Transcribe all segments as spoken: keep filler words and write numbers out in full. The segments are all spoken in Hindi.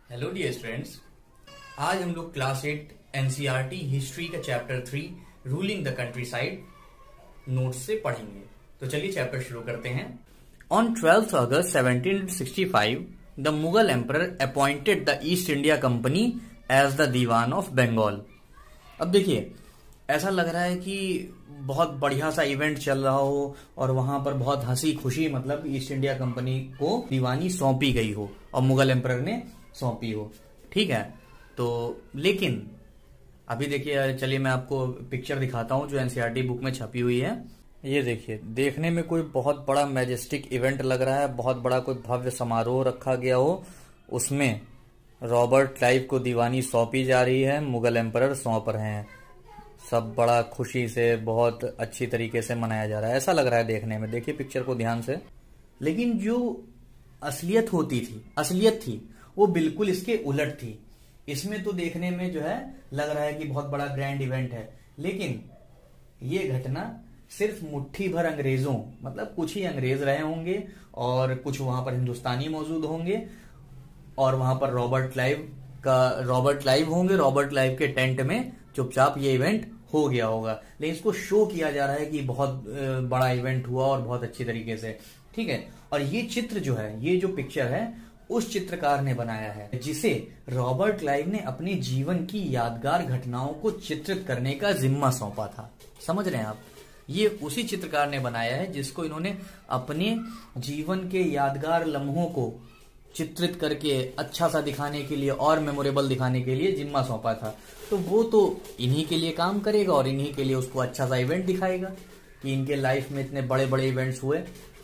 हेलो डियर स्टूडेंट्स, आज हम लोग क्लास एट एनसीईआरटी हिस्ट्री का chapter three ruling the countryside notes से पढ़ेंगे। तो चलिए चैप्टर शुरू करते हैं। On twelfth August seventeen sixty five the Mughal emperor appointed the East India Company as the diwan of Bengal. अब देखिए, ऐसा लग रहा है कि बहुत बढ़िया सा इवेंट चल रहा हो और वहां पर बहुत हंसी खुशी मतलब ईस्ट इंडिया कंपनी को दीवानी सौंपी गई हो और मुगल एम्परर ने सौंपी हो। ठीक है, तो लेकिन अभी देखिए, चलिए मैं आपको पिक्चर दिखाता हूं जो एनसीईआरटी बुक में छपी हुई है। ये देखिए, देखने में कोई बहुत बड़ा मैजेस्टिक इवेंट लग रहा है, बहुत बड़ा कोई भव्य समारोह रखा गया हो, उसमें रॉबर्ट क्लाइव को दीवानी सौंपी जा रही है, मुगल एम्परर सौंप रहे हैं, सब बड़ा खुशी से बहुत अच्छी तरीके से मनाया जा रहा है, ऐसा लग रहा है देखने में। देखिए पिक्चर को ध्यान से। लेकिन जो असलियत होती थी असलियत थी वो बिल्कुल इसके उलट थी। इसमें तो देखने में जो है लग रहा है कि बहुत बड़ा ग्रैंड इवेंट है, लेकिन ये घटना सिर्फ मुट्ठी भर अंग्रेजों मतलब कुछ ही अंग्रेज रहे होंगे और कुछ वहां पर हिंदुस्तानी मौजूद होंगे और वहां पर रॉबर्ट क्लाइव का रॉबर्ट क्लाइव होंगे। रॉबर्ट क्लाइव के टेंट में चुपचाप ये इवेंट हो गया होगा, लेकिन इसको शो किया जा रहा है कि बहुत बड़ा इवेंट हुआ और बहुत अच्छी तरीके से। ठीक है, और ये चित्र जो है, ये जो पिक्चर है उस चित्रकार ने बनाया है जिसे रॉबर्ट क्लाइव ने अपने जीवन की यादगार घटनाओं को चित्रित करने का जिम्मा सौंपा था। समझ रहे हैं आप? ये उसी चित्रकार ने बनाया है जिसको इन्होंने अपने जीवन के यादगार लम्हों को चित्रित करके अच्छा सा दिखाने के लिए और मेमोरेबल दिखाने के लिए जिम्मा सौंपा था। तो वो तो इन्हीं के लिए काम करेगा और इन्हीं के लिए उसको अच्छा सा इवेंट दिखाएगा कि इनके लाइफ में इतने बड़े बड़े इवेंट्स हुए।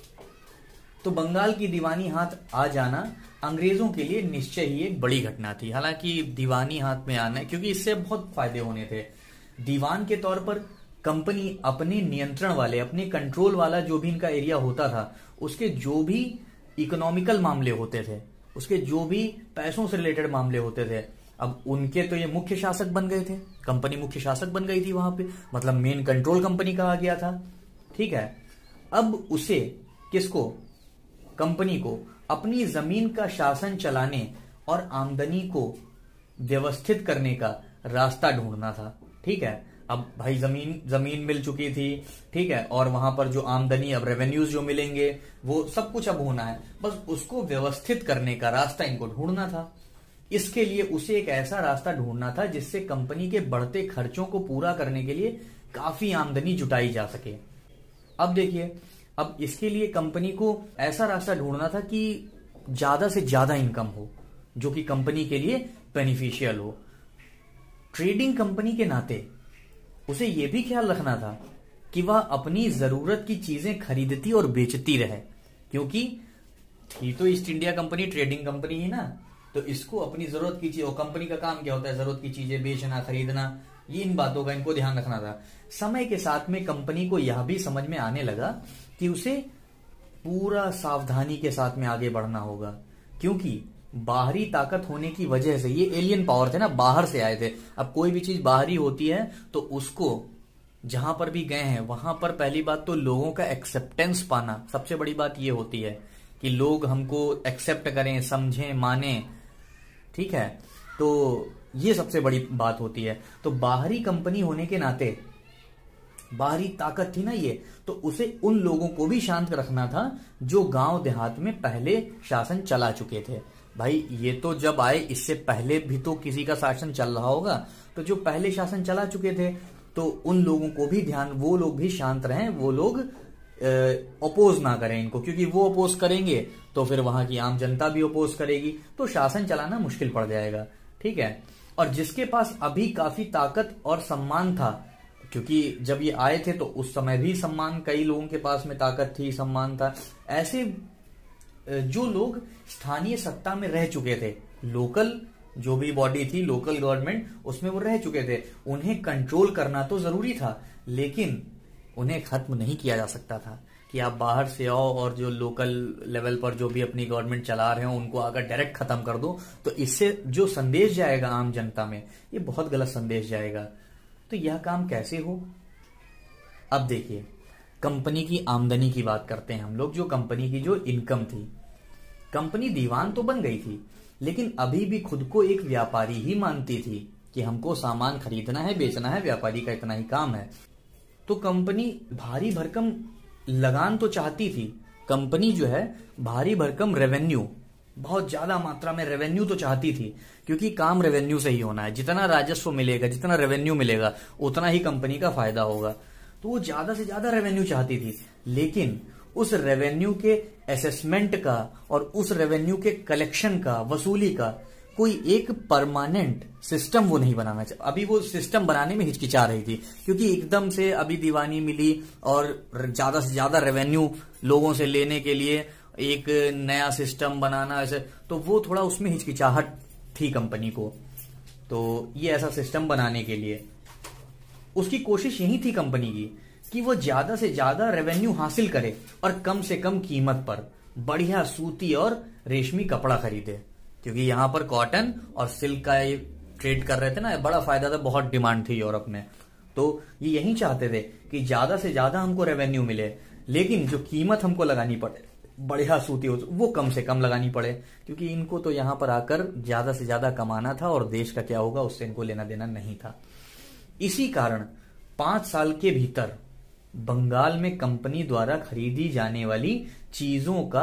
तो बंगाल की दीवानी हाथ आ जाना अंग्रेजों के लिए निश्चय ही एक बड़ी घटना थी। हालांकि दीवानी हाथ में आना, क्योंकि इससे बहुत फायदे होने थे। दीवान के तौर पर कंपनी अपने नियंत्रण वाले, अपने कंट्रोल वाला जो भी इनका एरिया होता था, उसके जो भी इकोनॉमिकल मामले होते थे, उसके जो भी पैसों से रिलेटेड मामले होते थे, अब उनके तो ये मुख्य शासक बन गए थे। कंपनी मुख्य शासक बन गई थी वहां पे, मतलब मेन कंट्रोल कंपनी कहा गया था। ठीक है, अब उसे किसको, कंपनी को अपनी जमीन का शासन चलाने और आमदनी को व्यवस्थित करने का रास्ता ढूंढना था। ठीक है, अब भाई जमीन जमीन मिल चुकी थी, ठीक है, और वहां पर जो आमदनी, अब रेवेन्यूज जो मिलेंगे वो सब कुछ अब होना है, बस उसको व्यवस्थित करने का रास्ता इनको ढूंढना था। इसके लिए उसे एक ऐसा रास्ता ढूंढना था जिससे कंपनी के बढ़ते खर्चों को पूरा करने के लिए काफी आमदनी जुटाई जा सके। अब देखिए, अब इसके लिए कंपनी को ऐसा रास्ता ढूंढना था कि ज्यादा से ज्यादा इनकम हो जो कि कंपनी के लिए बेनिफिशियल हो। ट्रेडिंग कंपनी के नाते उसे यह भी ख्याल रखना था कि वह अपनी जरूरत की चीजें खरीदती और बेचती रहे, क्योंकि थी तो East India Company trading company ही ना, तो इसको अपनी जरूरत की चीज, और कंपनी का काम क्या होता है, जरूरत की चीजें बेचना, खरीदना, ये इन बातों का इनको ध्यान रखना था। समय के साथ में कंपनी को यह भी समझ में आने लगा कि उसे पूरा सावधानी के साथ में आगे बढ़ना होगा, क्योंकि बाहरी ताकत होने की वजह से, ये एलियन पावर थे ना, बाहर से आए थे। अब कोई भी चीज बाहरी होती है तो उसको जहां पर भी गए हैं वहां पर पहली बात तो लोगों का एक्सेप्टेंस पाना, सबसे बड़ी बात ये होती है कि लोग हमको एक्सेप्ट करें, समझें, माने। ठीक है, तो ये सबसे बड़ी बात होती है। तो बाहरी कंपनी होने के नाते, बाहरी ताकत थी ना ये, तो उसे उन लोगों को भी शांत रखना था जो गांव देहात में पहले शासन चला चुके थे। भाई ये तो जब आए, इससे पहले भी तो किसी का शासन चल रहा होगा, तो जो पहले शासन चला चुके थे तो उन लोगों को भी ध्यान, वो लोग भी शांत रहें, वो लोग अपोज ना करें इनको, क्योंकि वो अपोज करेंगे तो फिर वहां की आम जनता भी अपोज करेगी, तो शासन चलाना मुश्किल पड़ जाएगा। ठीक है, और जिसके पास अभी काफी ताकत और सम्मान था, क्योंकि जब ये आए थे तो उस समय भी सम्मान, कई लोगों के पास में ताकत थी, सम्मान था, ऐसे जो लोग स्थानीय सत्ता में रह चुके थे, लोकल जो भी बॉडी थी, लोकल गवर्नमेंट, उसमें वो रह चुके थे, उन्हें कंट्रोल करना तो जरूरी था, लेकिन उन्हें खत्म नहीं किया जा सकता था कि आप बाहर से आओ और जो लोकल लेवल पर जो भी अपनी गवर्नमेंट चला रहे हो उनको अगर डायरेक्ट खत्म कर दो तो इससे जो संदेश जाएगा आम जनता में, ये बहुत गलत संदेश जाएगा। तो यह काम कैसे हो? अब देखिए, कंपनी की आमदनी की बात करते हैं हम लोग, जो कंपनी की जो इनकम थी। कंपनी दीवान तो बन गई थी, लेकिन अभी भी खुद को एक व्यापारी ही मानती थी कि हमको सामान खरीदना है, बेचना है, व्यापारी का इतना ही काम है। तो कंपनी भारी भरकम लगान तो चाहती थी, कंपनी जो है भारी भरकम रेवेन्यू, बहुत ज्यादा मात्रा में रेवेन्यू तो चाहती थी, क्योंकि काम रेवेन्यू से ही होना है। जितना राजस्व मिलेगा, जितना रेवेन्यू मिलेगा, उतना ही कंपनी का फायदा होगा। तो वो ज्यादा से ज्यादा रेवेन्यू चाहती थी, लेकिन उस रेवेन्यू के असेसमेंट का और उस रेवेन्यू के कलेक्शन का, वसूली का कोई एक परमानेंट सिस्टम वो नहीं बनाना चाह, अभी वो सिस्टम बनाने में हिचकिचा रही थी, क्योंकि एकदम से अभी दीवानी मिली और ज्यादा से ज्यादा रेवेन्यू लोगों से लेने के लिए एक नया सिस्टम बनाना, ऐसे तो वो थोड़ा उसमें हिचकिचाहट थी कंपनी को। तो ये ऐसा सिस्टम बनाने के लिए उसकी कोशिश यही थी कंपनी की कि वो ज्यादा से ज्यादा रेवेन्यू हासिल करे और कम से कम कीमत पर बढ़िया सूती और रेशमी कपड़ा खरीदे, क्योंकि यहां पर कॉटन और सिल्क का ट्रेड कर रहे थे ना, बड़ा फायदा था, बहुत डिमांड थी यूरोप में। तो ये यही चाहते थे कि ज्यादा से ज्यादा हमको रेवेन्यू मिले, लेकिन जो कीमत हमको लगानी पड़े बढ़िया सूती हो वो कम से कम लगानी पड़े, क्योंकि इनको तो यहां पर आकर ज्यादा से ज्यादा कमाना था और देश का क्या होगा उससे इनको लेना देना नहीं था। इसी कारण पांच साल के भीतर बंगाल में कंपनी द्वारा खरीदी जाने वाली चीजों का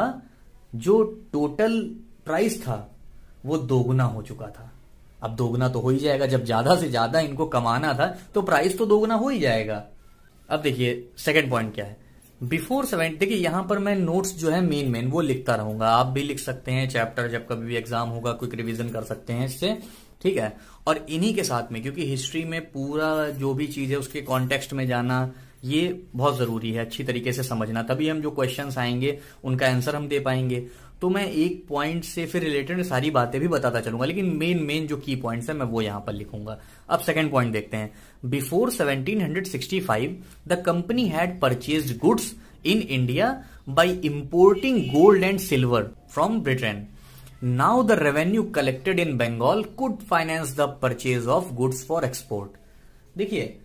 जो टोटल प्राइस था वो दोगुना हो चुका था। अब दोगुना तो हो ही जाएगा, जब ज्यादा से ज्यादा इनको कमाना था तो प्राइस तो दोगुना हो ही जाएगा। अब देखिए सेकंड पॉइंट क्या है, बिफोर सेवेंटी, देखिए यहां पर मैं नोट्स जो है मेन मेन वो लिखता रहूंगा, आप भी लिख सकते हैं, चैप्टर जब कभी भी एग्जाम होगा क्विक रिवीजन कर सकते हैं इससे, ठीक है। और इन्हीं के साथ में, क्योंकि हिस्ट्री में पूरा जो भी चीज है उसके कॉन्टेक्स्ट में जाना ये बहुत जरूरी है, अच्छी तरीके से समझना, तभी हम जो क्वेश्चंस आएंगे उनका आंसर हम दे पाएंगे। तो मैं एक पॉइंट से फिर रिलेटेड सारी बातें भी बताता चलूंगा, लेकिन मेन मेन जो की पॉइंट्स है मैं वो यहां पर लिखूंगा। अब सेकंड पॉइंट देखते हैं, before seventeen sixty five the company had purchased goods in India by importing gold and silver from Britain. Now the revenue collected in Bengal could finance the purchase of goods for export. देखिए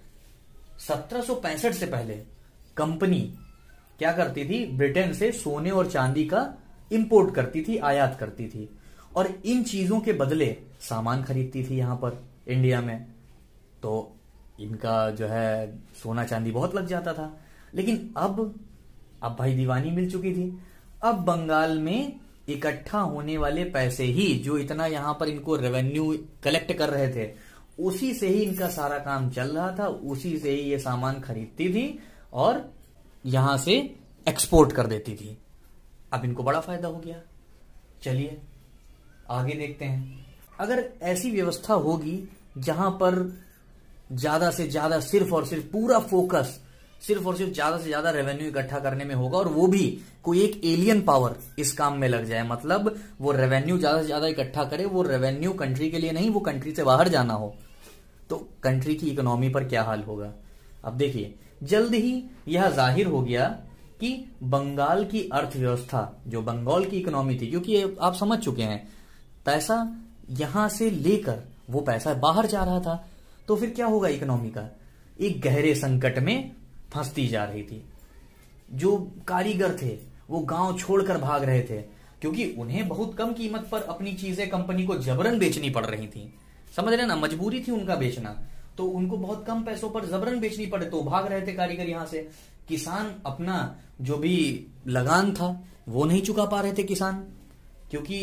सत्रह सौ पैंसठ से पहले कंपनी क्या करती थी, ब्रिटेन से सोने और चांदी का इंपोर्ट करती थी, आयात करती थी, और इन चीजों के बदले सामान खरीदती थी यहां पर इंडिया में। तो इनका जो है सोना चांदी बहुत लग जाता था। लेकिन अब अब भाई दीवानी मिल चुकी थी, अब बंगाल में इकट्ठा होने वाले पैसे ही, जो इतना यहां पर इनको रेवेन्यू कलेक्ट कर रहे थे, उसी से ही इनका सारा काम चल रहा था, उसी से ही ये सामान खरीदती थी और यहां से एक्सपोर्ट कर देती थी। अब इनको बड़ा फायदा हो गया। चलिए आगे देखते हैं, अगर ऐसी व्यवस्था होगी जहां पर ज्यादा से ज्यादा सिर्फ और सिर्फ पूरा फोकस सिर्फ और सिर्फ ज्यादा से ज्यादा रेवेन्यू इकट्ठा करने में होगा, और वो भी कोई एक एलियन पावर इस काम में लग जाए, मतलब वो रेवेन्यू ज्यादा से ज्यादा इकट्ठा करे, वो रेवेन्यू कंट्री के लिए नहीं, वो कंट्री से बाहर जाना हो, तो कंट्री की इकोनॉमी पर क्या हाल होगा। अब देखिए जल्द ही यह जाहिर हो गया कि बंगाल की अर्थव्यवस्था, जो बंगाल की इकोनॉमी थी, क्योंकि आप समझ चुके हैं पैसा यहां से लेकर वो पैसा बाहर जा रहा था, तो फिर क्या होगा इकोनॉमी का, एक गहरे संकट में फंसती जा रही थी। जो कारीगर थे वो गांव छोड़कर भाग रहे थे, क्योंकि उन्हें बहुत कम कीमत पर अपनी चीजें कंपनी को जबरन बेचनी पड़ रही थी, समझ रहे ना, मजबूरी थी उनका बेचना, तो उनको बहुत कम पैसों पर जबरन बेचनी पड़े, तो भाग रहे थे कारीगर यहां से। किसान अपना जो भी लगान था वो नहीं चुका पा रहे थे किसान, क्योंकि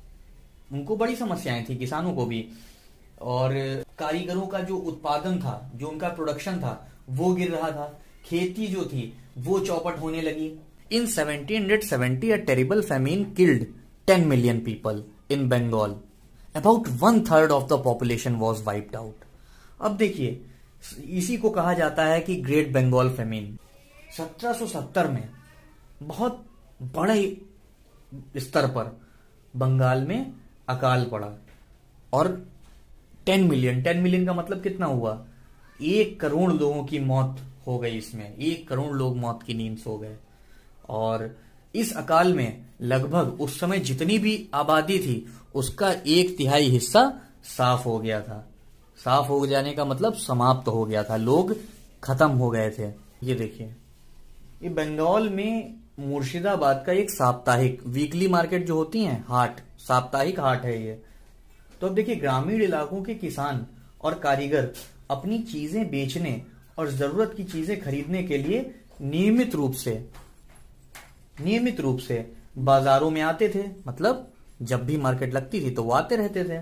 उनको बड़ी समस्याएं थी किसानों को भी, और कारीगरों का जो उत्पादन था, जो उनका प्रोडक्शन था वो गिर रहा था, खेती जो थी वो चौपट होने लगी। In seventeen seventy a terrible famine killed ten million people in Bengal. About one third of the population was wiped out. अब देखिए इसी को कहा जाता है कि ग्रेट बंगाल फेमिन। सत्रह सौ सत्तर में बहुत बड़े स्तर पर बंगाल में अकाल पड़ा, और टेन मिलियन टेन मिलियन का मतलब कितना हुआ, एक करोड़ लोगों की मौत हो गई, इसमें एक करोड़ लोग मौत की नींद सो गए। और इस अकाल में लगभग उस समय जितनी भी आबादी थी उसका एक तिहाई हिस्सा साफ हो गया था। साफ हो जाने का मतलब समाप्त हो गया था, लोग खत्म हो गए थे। ये देखिए ये बंगाल में मुर्शिदाबाद का एक साप्ताहिक वीकली मार्केट जो होती है हाट, साप्ताहिक हाट है ये। तो अब देखिए, ग्रामीण इलाकों के किसान और कारीगर अपनी चीजें बेचने और जरूरत की चीजें खरीदने के लिए नियमित रूप से नियमित रूप से बाजारों में आते थे। मतलब जब भी मार्केट लगती थी तो वो आते रहते थे।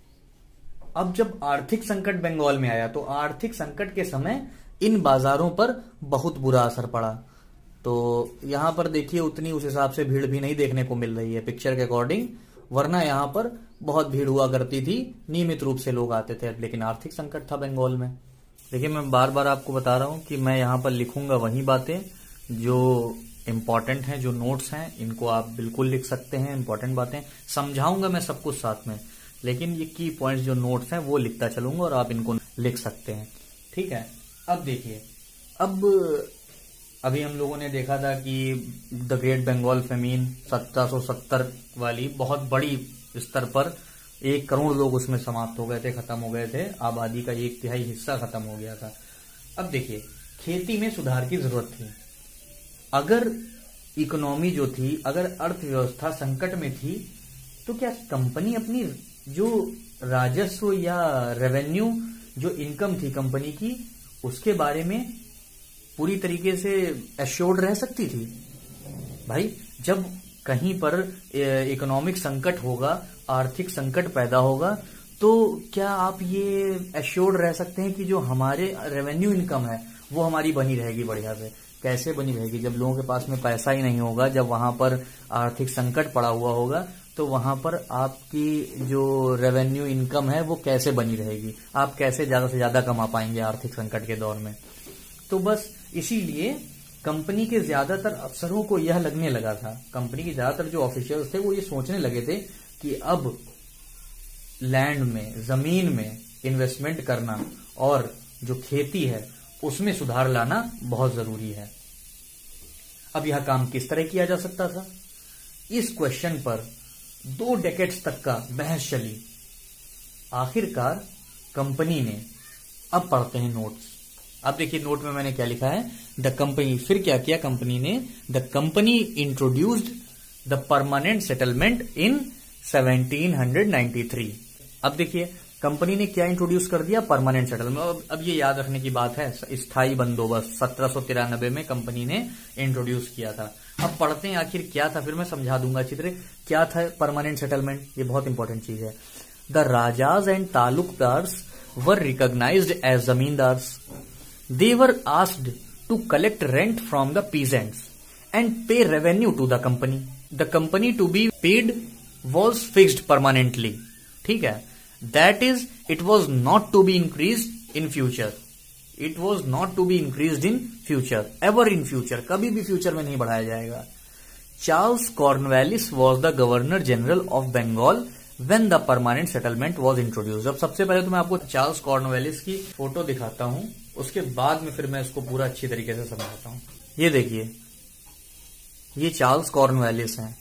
अब जब आर्थिक संकट बंगाल में आया तो आर्थिक संकट के समय इन बाजारों पर बहुत बुरा असर पड़ा। तो यहां पर देखिए, उतनी उस हिसाब से भीड़ भी नहीं देखने को मिल रही है पिक्चर के अकॉर्डिंग, वरना यहां पर बहुत भीड़ हुआ करती थी, नियमित रूप से लोग आते थे। लेकिन आर्थिक संकट था बंगाल में। देखिए, मैं बार बार आपको बता रहा हूं कि मैं यहां पर लिखूंगा वही बातें जो इंपॉर्टेंट हैं, जो नोट्स हैं, इनको आप बिल्कुल लिख सकते हैं। इंपॉर्टेंट बातें समझाऊंगा मैं सब कुछ साथ में, लेकिन ये की पॉइंट्स जो नोट्स हैं वो लिखता चलूंगा और आप इनको लिख सकते हैं। ठीक है। अब देखिए, अब अभी हम लोगों ने देखा था कि द ग्रेट बंगाल फेमीन सत्रह सौ सत्तर वाली बहुत बड़ी स्तर पर एक करोड़ लोग उसमें समाप्त हो गए थे, खत्म हो गए थे। आबादी का एक तिहाई हिस्सा खत्म हो गया था। अब देखिए, खेती में सुधार की जरूरत थी। अगर इकोनॉमी जो थी, अगर अर्थव्यवस्था संकट में थी, तो क्या कंपनी अपनी जो राजस्व या रेवेन्यू जो इनकम थी कंपनी की, उसके बारे में पूरी तरीके से एश्योर्ड रह सकती थी? भाई, जब कहीं पर इकोनॉमिक संकट होगा, आर्थिक संकट पैदा होगा, तो क्या आप ये एश्योर्ड रह सकते हैं कि जो हमारे रेवेन्यू इनकम है वो हमारी बनी रहेगी बढ़िया से? कैसे बनी रहेगी? जब लोगों के पास में पैसा ही नहीं होगा, जब वहां पर आर्थिक संकट पड़ा हुआ होगा, तो वहां पर आपकी जो रेवेन्यू इनकम है वो कैसे बनी रहेगी? आप कैसे ज्यादा से ज्यादा कमा पाएंगे आर्थिक संकट के दौर में? तो बस इसीलिए कंपनी के ज्यादातर अफसरों को यह लगने लगा था, कंपनी के ज्यादातर जो ऑफिशियल्स थे वो ये सोचने लगे थे कि अब लैंड में, जमीन में इन्वेस्टमेंट करना और जो खेती है उसमें सुधार लाना बहुत जरूरी है। अब यह काम किस तरह किया जा सकता था? इस क्वेश्चन पर दो डेकेड्स तक का बहस चली। आखिरकार कंपनी ने, अब पढ़ते हैं नोट्स। अब देखिए, नोट में मैंने क्या लिखा है, द कंपनी, फिर क्या किया कंपनी ने, the company introduced the permanent settlement in seventeen ninety three. अब देखिए, कंपनी ने क्या इंट्रोड्यूस कर दिया? Permanent settlement. अब ये याद रखने की बात है, स्थायी बंदोबस्त सत्रह सौ तिरानबे में कंपनी ने इंट्रोड्यूस किया था। अब पढ़ते हैं आखिर क्या था, फिर मैं समझा दूंगा अच्छी तरह क्या था परमानेंट सेटलमेंट। ये बहुत इंपॉर्टेंट चीज है। The rajas and taluqdars were recognised as zamindars. They were asked to collect rent from the peasants and pay revenue to the company. The company to be paid was fixed permanently. ठीक है। That is, it was not to be increased in future. It was not to be increased in future. Ever in future. कभी भी फ्यूचर में नहीं बढ़ाया जाएगा। Charles Cornwallis was the Governor General of Bengal when the permanent settlement was introduced. अब सबसे पहले तो मैं आपको चार्ल्स कॉर्नवेलिस की फोटो दिखाता हूं, उसके बाद में फिर मैं इसको पूरा अच्छी तरीके से समझाता हूं। ये देखिए, ये चार्ल्स कॉर्नवेलिस हैं।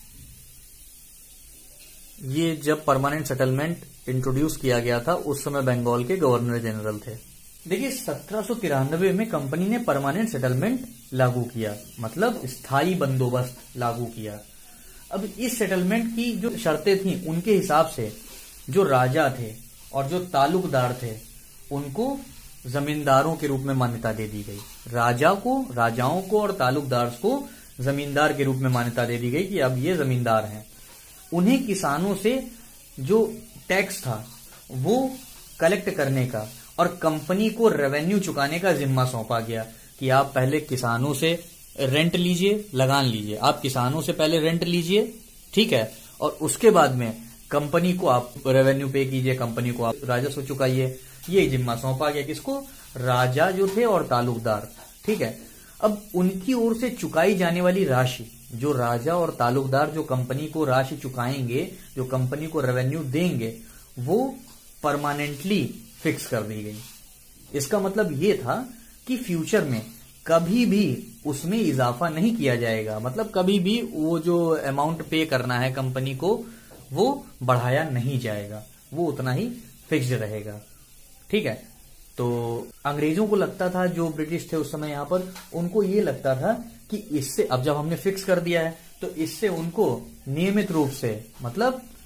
ये जब परमानेंट सेटलमेंट इंट्रोड्यूस किया गया था उस समय बंगाल के गवर्नर जनरल थे। देखिए, सत्रह सौ तिरानबे में कंपनी ने परमानेंट सेटलमेंट लागू किया, मतलब स्थायी बंदोबस्त लागू किया। अब इस सेटलमेंट की जो शर्तें थी उनके हिसाब से जो राजा थे और जो तालुकदार थे उनको जमींदारों के रूप में मान्यता दे दी गई। राजा को, राजाओं को और तालुकदार को जमींदार के रूप में मान्यता दे दी गई कि अब ये जमींदार हैं। उन्हें किसानों से जो टैक्स था वो कलेक्ट करने का और कंपनी को रेवेन्यू चुकाने का जिम्मा सौंपा गया कि आप पहले किसानों से रेंट लीजिए, लगान लीजिए। आप किसानों से पहले रेंट लीजिए, ठीक है, और उसके बाद में कंपनी को आप रेवेन्यू पे कीजिए, कंपनी को आप राजस्व चुकाइए। ये जिम्मा सौंपा गया किसको? राजा जो थे और तालुकदार। ठीक है। अब उनकी ओर से चुकाई जाने वाली राशि, जो राजा और तालुकदार जो कंपनी को राशि चुकाएंगे, जो कंपनी को रेवेन्यू देंगे, वो परमानेंटली फिक्स कर दी गई। इसका मतलब ये था कि फ्यूचर में कभी भी उसमें इजाफा नहीं किया जाएगा। मतलब कभी भी वो जो अमाउंट पे करना है कंपनी को वो बढ़ाया नहीं जाएगा, वो उतना ही फिक्स्ड रहेगा। ठीक है। तो अंग्रेजों को लगता था, जो ब्रिटिश थे उस समय यहां पर, उनको ये लगता था कि इससे, अब जब हमने फिक्स कर दिया है तो इससे उनको नियमित रूप से, मतलब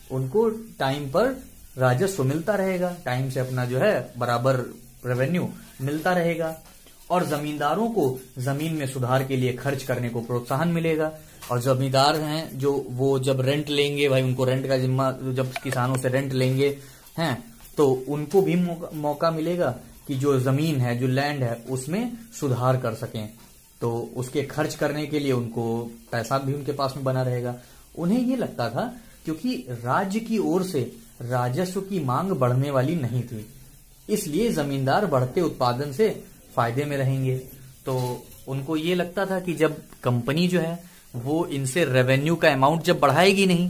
उनको टाइम पर राजस्व मिलता रहेगा, टाइम से अपना जो है बराबर रेवेन्यू मिलता रहेगा, और जमींदारों को जमीन में सुधार के लिए खर्च करने को प्रोत्साहन मिलेगा। और जमींदार हैं जो वो जब रेंट लेंगे, भाई उनको रेंट का जिम्मा, जब किसानों से रेंट लेंगे हैं तो उनको भी मौका, मौका मिलेगा कि जो जमीन है, जो लैंड है, उसमें सुधार कर सकें, तो उसके खर्च करने के लिए उनको पैसा भी उनके पास में बना रहेगा। उन्हें ये लगता था क्योंकि राज्य की ओर से राजस्व की मांग बढ़ने वाली नहीं थी, इसलिए जमींदार बढ़ते उत्पादन से फायदे में रहेंगे। तो उनको ये लगता था कि जब कंपनी जो है वो इनसे रेवेन्यू का अमाउंट जब बढ़ाएगी नहीं,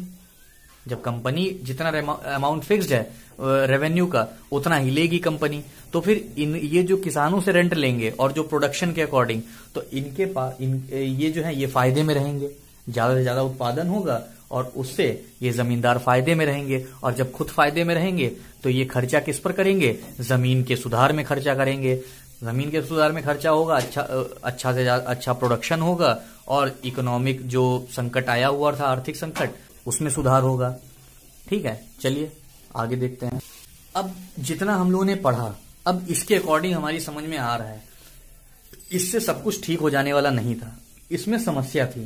जब कंपनी जितना अमाउंट फिक्स्ड है रेवेन्यू का उतना ही लेगी कंपनी, तो फिर इन ये जो किसानों से रेंट लेंगे और जो प्रोडक्शन के अकॉर्डिंग, तो इनके पास इन ये जो है ये फायदे में रहेंगे, ज्यादा से ज्यादा उत्पादन होगा और उससे ये जमींदार फायदे में रहेंगे। और जब खुद फायदे में रहेंगे तो ये खर्चा किस पर करेंगे, जमीन के सुधार में खर्चा करेंगे। जमीन के सुधार में खर्चा होगा, अच्छा अच्छा से अच्छा प्रोडक्शन होगा और इकोनॉमिक जो संकट आया हुआ था, आर्थिक संकट, उसमें सुधार होगा। ठीक है, चलिए आगे देखते हैं। अब जितना हम लोगों ने पढ़ा, अब इसके अकॉर्डिंग हमारी समझ में आ रहा है इससे सब कुछ ठीक हो जाने वाला नहीं था, इसमें समस्या थी।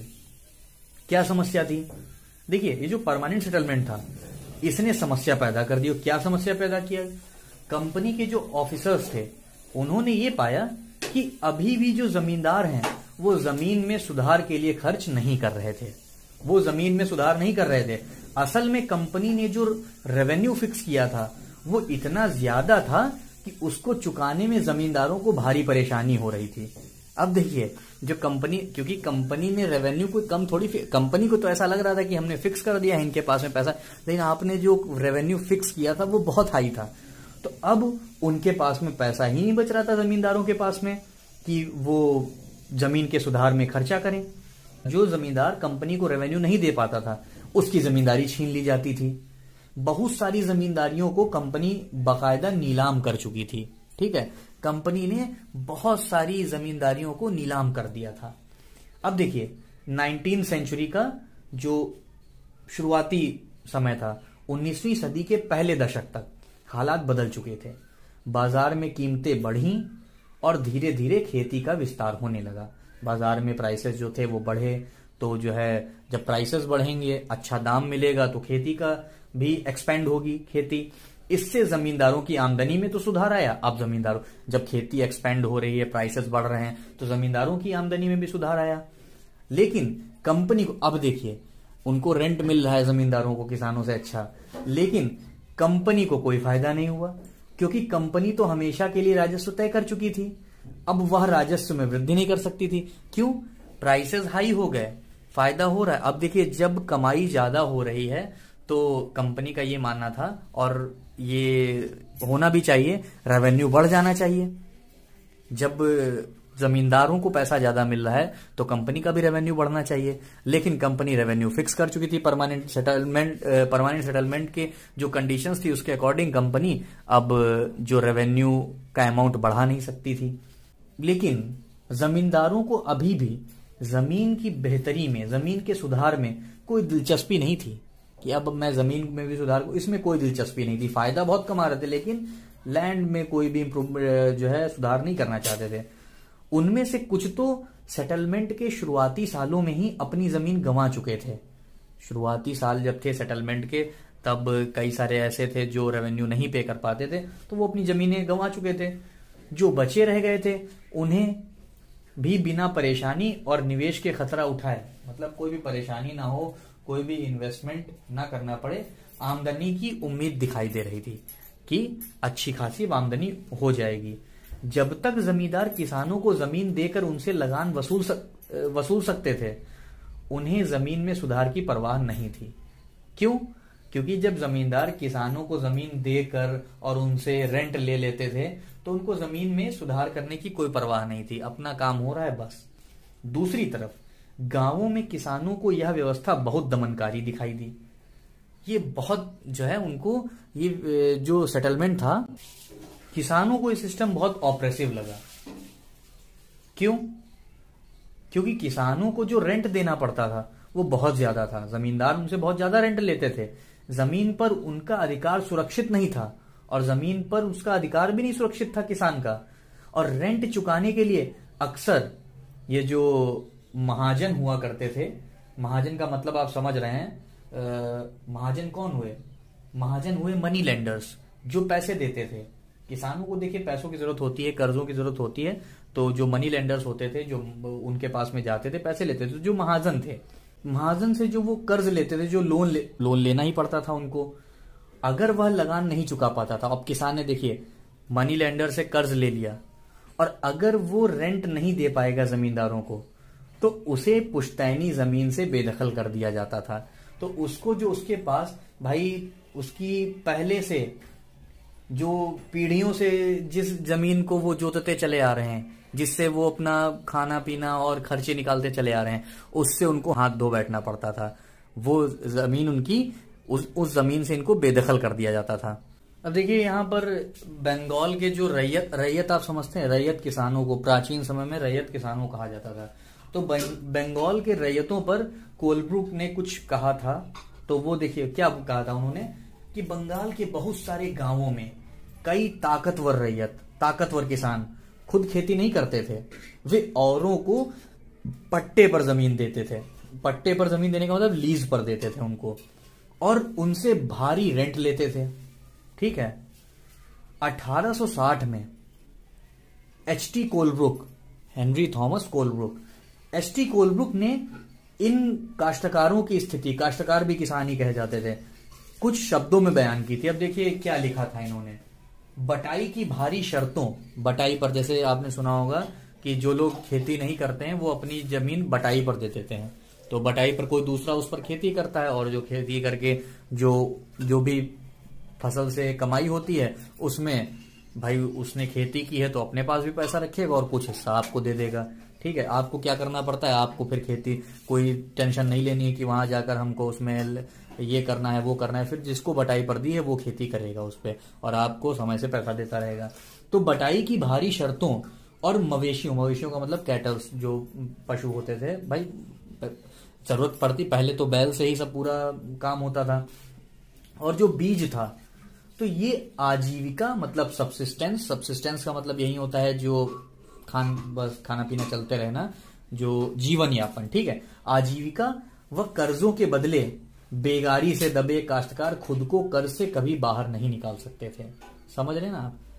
क्या समस्या थी? देखिए, ये जो परमानेंट सेटलमेंट था इसने समस्या पैदा कर दी। क्या समस्या पैदा किया? कंपनी के जो ऑफिसर्स थे उन्होंने ये पाया कि अभी भी जो जमींदार हैं वो जमीन में सुधार के लिए खर्च नहीं कर रहे थे, वो जमीन में सुधार नहीं कर रहे थे। असल में कंपनी ने जो रेवेन्यू फिक्स किया था वो इतना ज्यादा था कि उसको चुकाने में जमींदारों को भारी परेशानी हो रही थी। अब देखिए, जो कंपनी, क्योंकि कंपनी ने रेवेन्यू को कम थोड़ी, कंपनी को तो ऐसा लग रहा था कि हमने फिक्स कर दिया है इनके पास में पैसा, लेकिन आपने जो रेवेन्यू फिक्स किया था वो बहुत हाई था, तो अब उनके पास में पैसा ही नहीं बच रहा था जमींदारों के पास में कि वो जमीन के सुधार में खर्चा करें। जो जमींदार कंपनी को रेवेन्यू नहीं दे पाता था उसकी जमींदारी छीन ली जाती थी। बहुत सारी जमींदारियों को कंपनी बाकायदा नीलाम कर चुकी थी। ठीक है, कंपनी ने बहुत सारी जमींदारियों को नीलाम कर दिया था। अब देखिए, नाइनटीन सेंचुरी का जो शुरुआती समय था, उन्नीसवीं सदी के पहले दशक तक हालात बदल चुके थे। बाजार में कीमतें बढ़ी और धीरे धीरे खेती का विस्तार होने लगा। बाजार में प्राइसेस जो थे वो बढ़े, तो जो है जब प्राइसेस बढ़ेंगे, अच्छा दाम मिलेगा, तो खेती का भी एक्सपेंड होगी खेती। इससे जमींदारों की आमदनी में तो सुधार आया। अब जमींदारों, जब खेती एक्सपेंड हो रही है, प्राइसेस बढ़ रहे हैं, तो जमींदारों की आमदनी में भी सुधार आया। लेकिन कंपनी को, अब देखिए, उनको रेंट मिल रहा है जमींदारों को किसानों से अच्छा, लेकिन कंपनी को कोई फायदा नहीं हुआ, क्योंकि कंपनी तो हमेशा के लिए राजस्व तय कर चुकी थी। अब वह राजस्व में वृद्धि नहीं कर सकती थी। क्यों? प्राइसेस हाई हो गए, फायदा हो रहा है। अब देखिए, जब कमाई ज्यादा हो रही है तो कंपनी का ये मानना था, और ये होना भी चाहिए, रेवेन्यू बढ़ जाना चाहिए। जब जमींदारों को पैसा ज्यादा मिल रहा है तो कंपनी का भी रेवेन्यू बढ़ना चाहिए। लेकिन कंपनी रेवेन्यू फिक्स कर चुकी थी परमानेंट सेटलमेंट परमानेंट सेटलमेंट के जो कंडीशंस थी उसके अकॉर्डिंग कंपनी अब जो रेवेन्यू का अमाउंट बढ़ा नहीं सकती थी। लेकिन जमींदारों को अभी भी जमीन की बेहतरी में, जमीन के सुधार में कोई दिलचस्पी नहीं थी कि अब मैं जमीन में भी सुधार, इसमें कोई दिलचस्पी नहीं थी। फायदा बहुत कमा रहे थे लेकिन लैंड में कोई भी इम्प्रूवमेंट जो है सुधार नहीं करना चाहते थे। उनमें से कुछ तो सेटलमेंट के शुरुआती सालों में ही अपनी जमीन गंवा चुके थे। शुरुआती साल जब थे सेटलमेंट के, तब कई सारे ऐसे थे जो रेवेन्यू नहीं पे कर पाते थे, तो वो अपनी जमीनें गंवा चुके थे। जो बचे रह गए थे उन्हें भी बिना परेशानी और निवेश के खतरा उठाए, मतलब कोई भी परेशानी ना हो, कोई भी इन्वेस्टमेंट ना करना पड़े, आमदनी की उम्मीद दिखाई दे रही थी कि अच्छी खासी आमदनी हो जाएगी। जब तक जमींदार किसानों को जमीन देकर उनसे लगान वसूल सक, वसूल सकते थे, उन्हें जमीन में सुधार की परवाह नहीं थी। क्यों? क्योंकि जब जमींदार किसानों को जमीन देकर और उनसे रेंट ले लेते थे तो उनको जमीन में सुधार करने की कोई परवाह नहीं थी, अपना काम हो रहा है बस। दूसरी तरफ गांवों में किसानों को यह व्यवस्था बहुत दमनकारी दिखाई दी। ये बहुत जो है उनको, ये जो सेटलमेंट था, किसानों को ये सिस्टम बहुत ऑप्रेसिव लगा। क्यों? क्योंकि किसानों को जो रेंट देना पड़ता था वो बहुत ज्यादा था। जमींदार उनसे बहुत ज्यादा रेंट लेते थे, जमीन पर उनका अधिकार सुरक्षित नहीं था और जमीन पर उसका अधिकार भी नहीं सुरक्षित था किसान का। और रेंट चुकाने के लिए अक्सर ये जो महाजन हुआ करते थे, महाजन का मतलब आप समझ रहे हैं, आ, महाजन कौन हुए? महाजन हुए मनी लेंडर्स, जो पैसे देते थे किसानों को। देखिए पैसों की जरूरत होती है, कर्जों की जरूरत होती है, तो जो मनी लेंडर्स होते थे जो उनके पास में जाते थे, पैसे लेते थे, जो महाजन थे, महाजन से जो वो कर्ज लेते थे, जो लोन ले, लोन लेना ही पड़ता था उनको, अगर वह लगान नहीं चुका पाता था। अब किसान ने देखिए मनी लेंडर से कर्ज ले लिया और अगर वो रेंट नहीं दे पाएगा जमींदारों को तो उसे पुश्तैनी जमीन से बेदखल कर दिया जाता था। तो उसको जो उसके पास भाई उसकी पहले से जो पीढ़ियों से जिस जमीन को वो जोतते चले आ रहे हैं, जिससे वो अपना खाना पीना और खर्चे निकालते चले आ रहे हैं, उससे उनको हाथ धो बैठना पड़ता था। वो जमीन उनकी उस उस जमीन से इनको बेदखल कर दिया जाता था। अब देखिए यहाँ पर बंगाल के जो रैयत रैयत आप समझते हैं, रैयत किसानों को प्राचीन समय में रैयत किसानों कहा जाता था। तो बंगाल के रैयतों पर कोलब्रुक ने कुछ कहा था। तो वो देखिए क्या कहा था उन्होंने कि बंगाल के बहुत सारे गांवों में कई ताकतवर रैयत, ताकतवर किसान खुद खेती नहीं करते थे, वे औरों को पट्टे पर जमीन देते थे। पट्टे पर जमीन देने का मतलब लीज पर देते थे उनको, और उनसे भारी रेंट लेते थे। ठीक है। अठारह सौ साठ में H T Colebrooke, Henry Thomas Colebrooke, H T Colebrooke ने इन काश्तकारों की स्थिति, काश्तकार भी किसान ही कहे जाते थे, कुछ शब्दों में बयान की थी। अब देखिए क्या लिखा था इन्होंने। बटाई की भारी शर्तों, बटाई पर जैसे आपने सुना होगा कि जो लोग खेती नहीं करते हैं वो अपनी जमीन बटाई पर दे देते हैं, तो बटाई पर कोई दूसरा उस पर खेती करता है और जो खेती करके जो जो भी फसल से कमाई होती है उसमें भाई उसने खेती की है तो अपने पास भी पैसा रखेगा और कुछ हिस्सा आपको दे देगा। ठीक है। आपको क्या करना पड़ता है, आपको फिर खेती कोई टेंशन नहीं लेनी है कि वहां जाकर हमको उसमें ये करना है वो करना है, फिर जिसको बटाई पर दी है वो खेती करेगा उस पर और आपको समय से पैसा देता रहेगा। तो बटाई की भारी शर्तों और मवेशियों, मवेशियों का मतलब कैटल्स, जो पशु होते थे, भाई जरूरत पड़ती पहले तो बैल से ही सब पूरा काम होता था, और जो बीज था, तो ये आजीविका मतलब सब्सिस्टेंस, सब्सिस्टेंस का मतलब यही होता है जो खान बस खाना पीना चलते रहना, जो जीवन यापन। ठीक है। आजीविका व कर्जों के बदले बेगारी से दबे काश्तकार खुद को कर्ज से कभी बाहर नहीं निकाल सकते थे। समझ रहे ना आप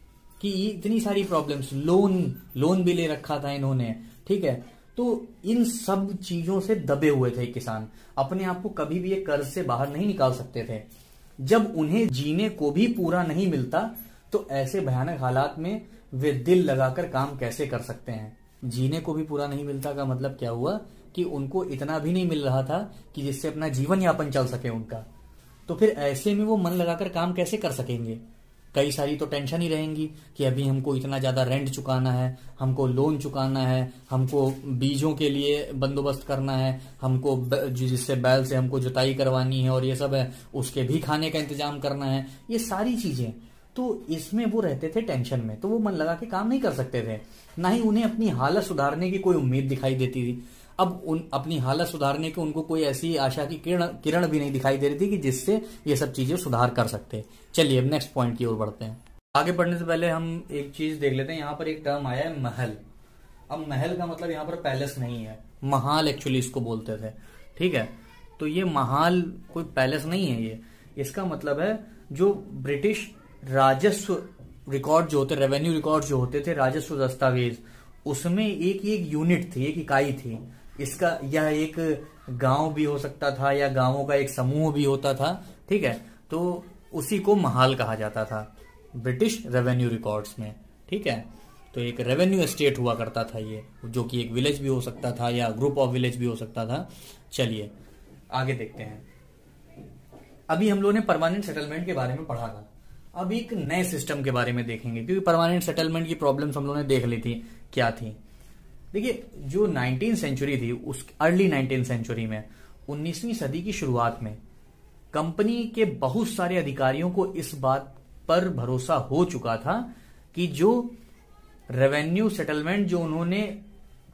कि इतनी सारी प्रॉब्लम्स, लोन लोन भी ले रखा था इन्होंने। ठीक है। तो इन सब चीजों से दबे हुए थे किसान, अपने आप को कभी भी एक कर्ज से बाहर नहीं निकाल सकते थे। जब उन्हें जीने को भी पूरा नहीं मिलता तो ऐसे भयानक हालात में वे दिल लगाकर काम कैसे कर सकते हैं। जीने को भी पूरा नहीं मिलता का मतलब क्या हुआ कि उनको इतना भी नहीं मिल रहा था कि जिससे अपना जीवन यापन चल सके उनका। तो फिर ऐसे में वो मन लगाकर काम कैसे कर सकेंगे। कई सारी तो टेंशन ही रहेंगी कि अभी हमको इतना ज्यादा रेंट चुकाना है, हमको लोन चुकाना है, हमको बीजों के लिए बंदोबस्त करना है, हमको जिससे बैल से हमको जुताई करवानी है और ये सब है, उसके भी खाने का इंतजाम करना है, ये सारी चीजें। तो इसमें वो रहते थे टेंशन में, तो वो मन लगा के काम नहीं कर सकते थे, ना ही उन्हें अपनी हालत सुधारने की कोई उम्मीद दिखाई देती थी। अब उन अपनी हालत सुधारने की उनको कोई ऐसी आशा की किरण किरण भी नहीं दिखाई दे रही थी कि जिससे ये सब चीजें सुधार कर सकते। चलिए अब नेक्स्ट पॉइंट की ओर बढ़ते हैं। आगे बढ़ने से पहले हम एक चीज देख लेते हैं। यहाँ पर एक टर्म आया है महल। अब महल का मतलब यहाँ पर पैलेस नहीं है, महाल एक्चुअली इसको बोलते थे। ठीक है। तो ये महाल कोई पैलेस नहीं है, ये इसका मतलब है जो ब्रिटिश राजस्व रिकॉर्ड जो होते, रेवेन्यू रिकॉर्ड जो होते थे, राजस्व दस्तावेज, उसमें एक एक यूनिट थी, एक इकाई थी। इसका यह एक गांव भी हो सकता था या गांवों का एक समूह भी होता था। ठीक है। तो उसी को महाल कहा जाता था ब्रिटिश रेवेन्यू रिकॉर्ड्स में। ठीक है। तो एक रेवेन्यू एस्टेट हुआ करता था ये, जो कि एक विलेज भी हो सकता था या ग्रुप ऑफ विलेज भी हो सकता था। चलिए आगे देखते हैं। अभी हम लोगों ने परमानेंट सेटलमेंट के बारे में पढ़ा था, अब एक नए सिस्टम के बारे में देखेंगे, क्योंकि परमानेंट सेटलमेंट की प्रॉब्लम्स हम लोगों ने देख ली थी क्या थी। देखिए जो नाइनटीन सेंचुरी थी, उस अर्ली नाइनटीन सेंचुरी में, उन्नीसवीं सदी की शुरुआत में कंपनी के बहुत सारे अधिकारियों को इस बात पर भरोसा हो चुका था कि जो रेवेन्यू सेटलमेंट जो उन्होंने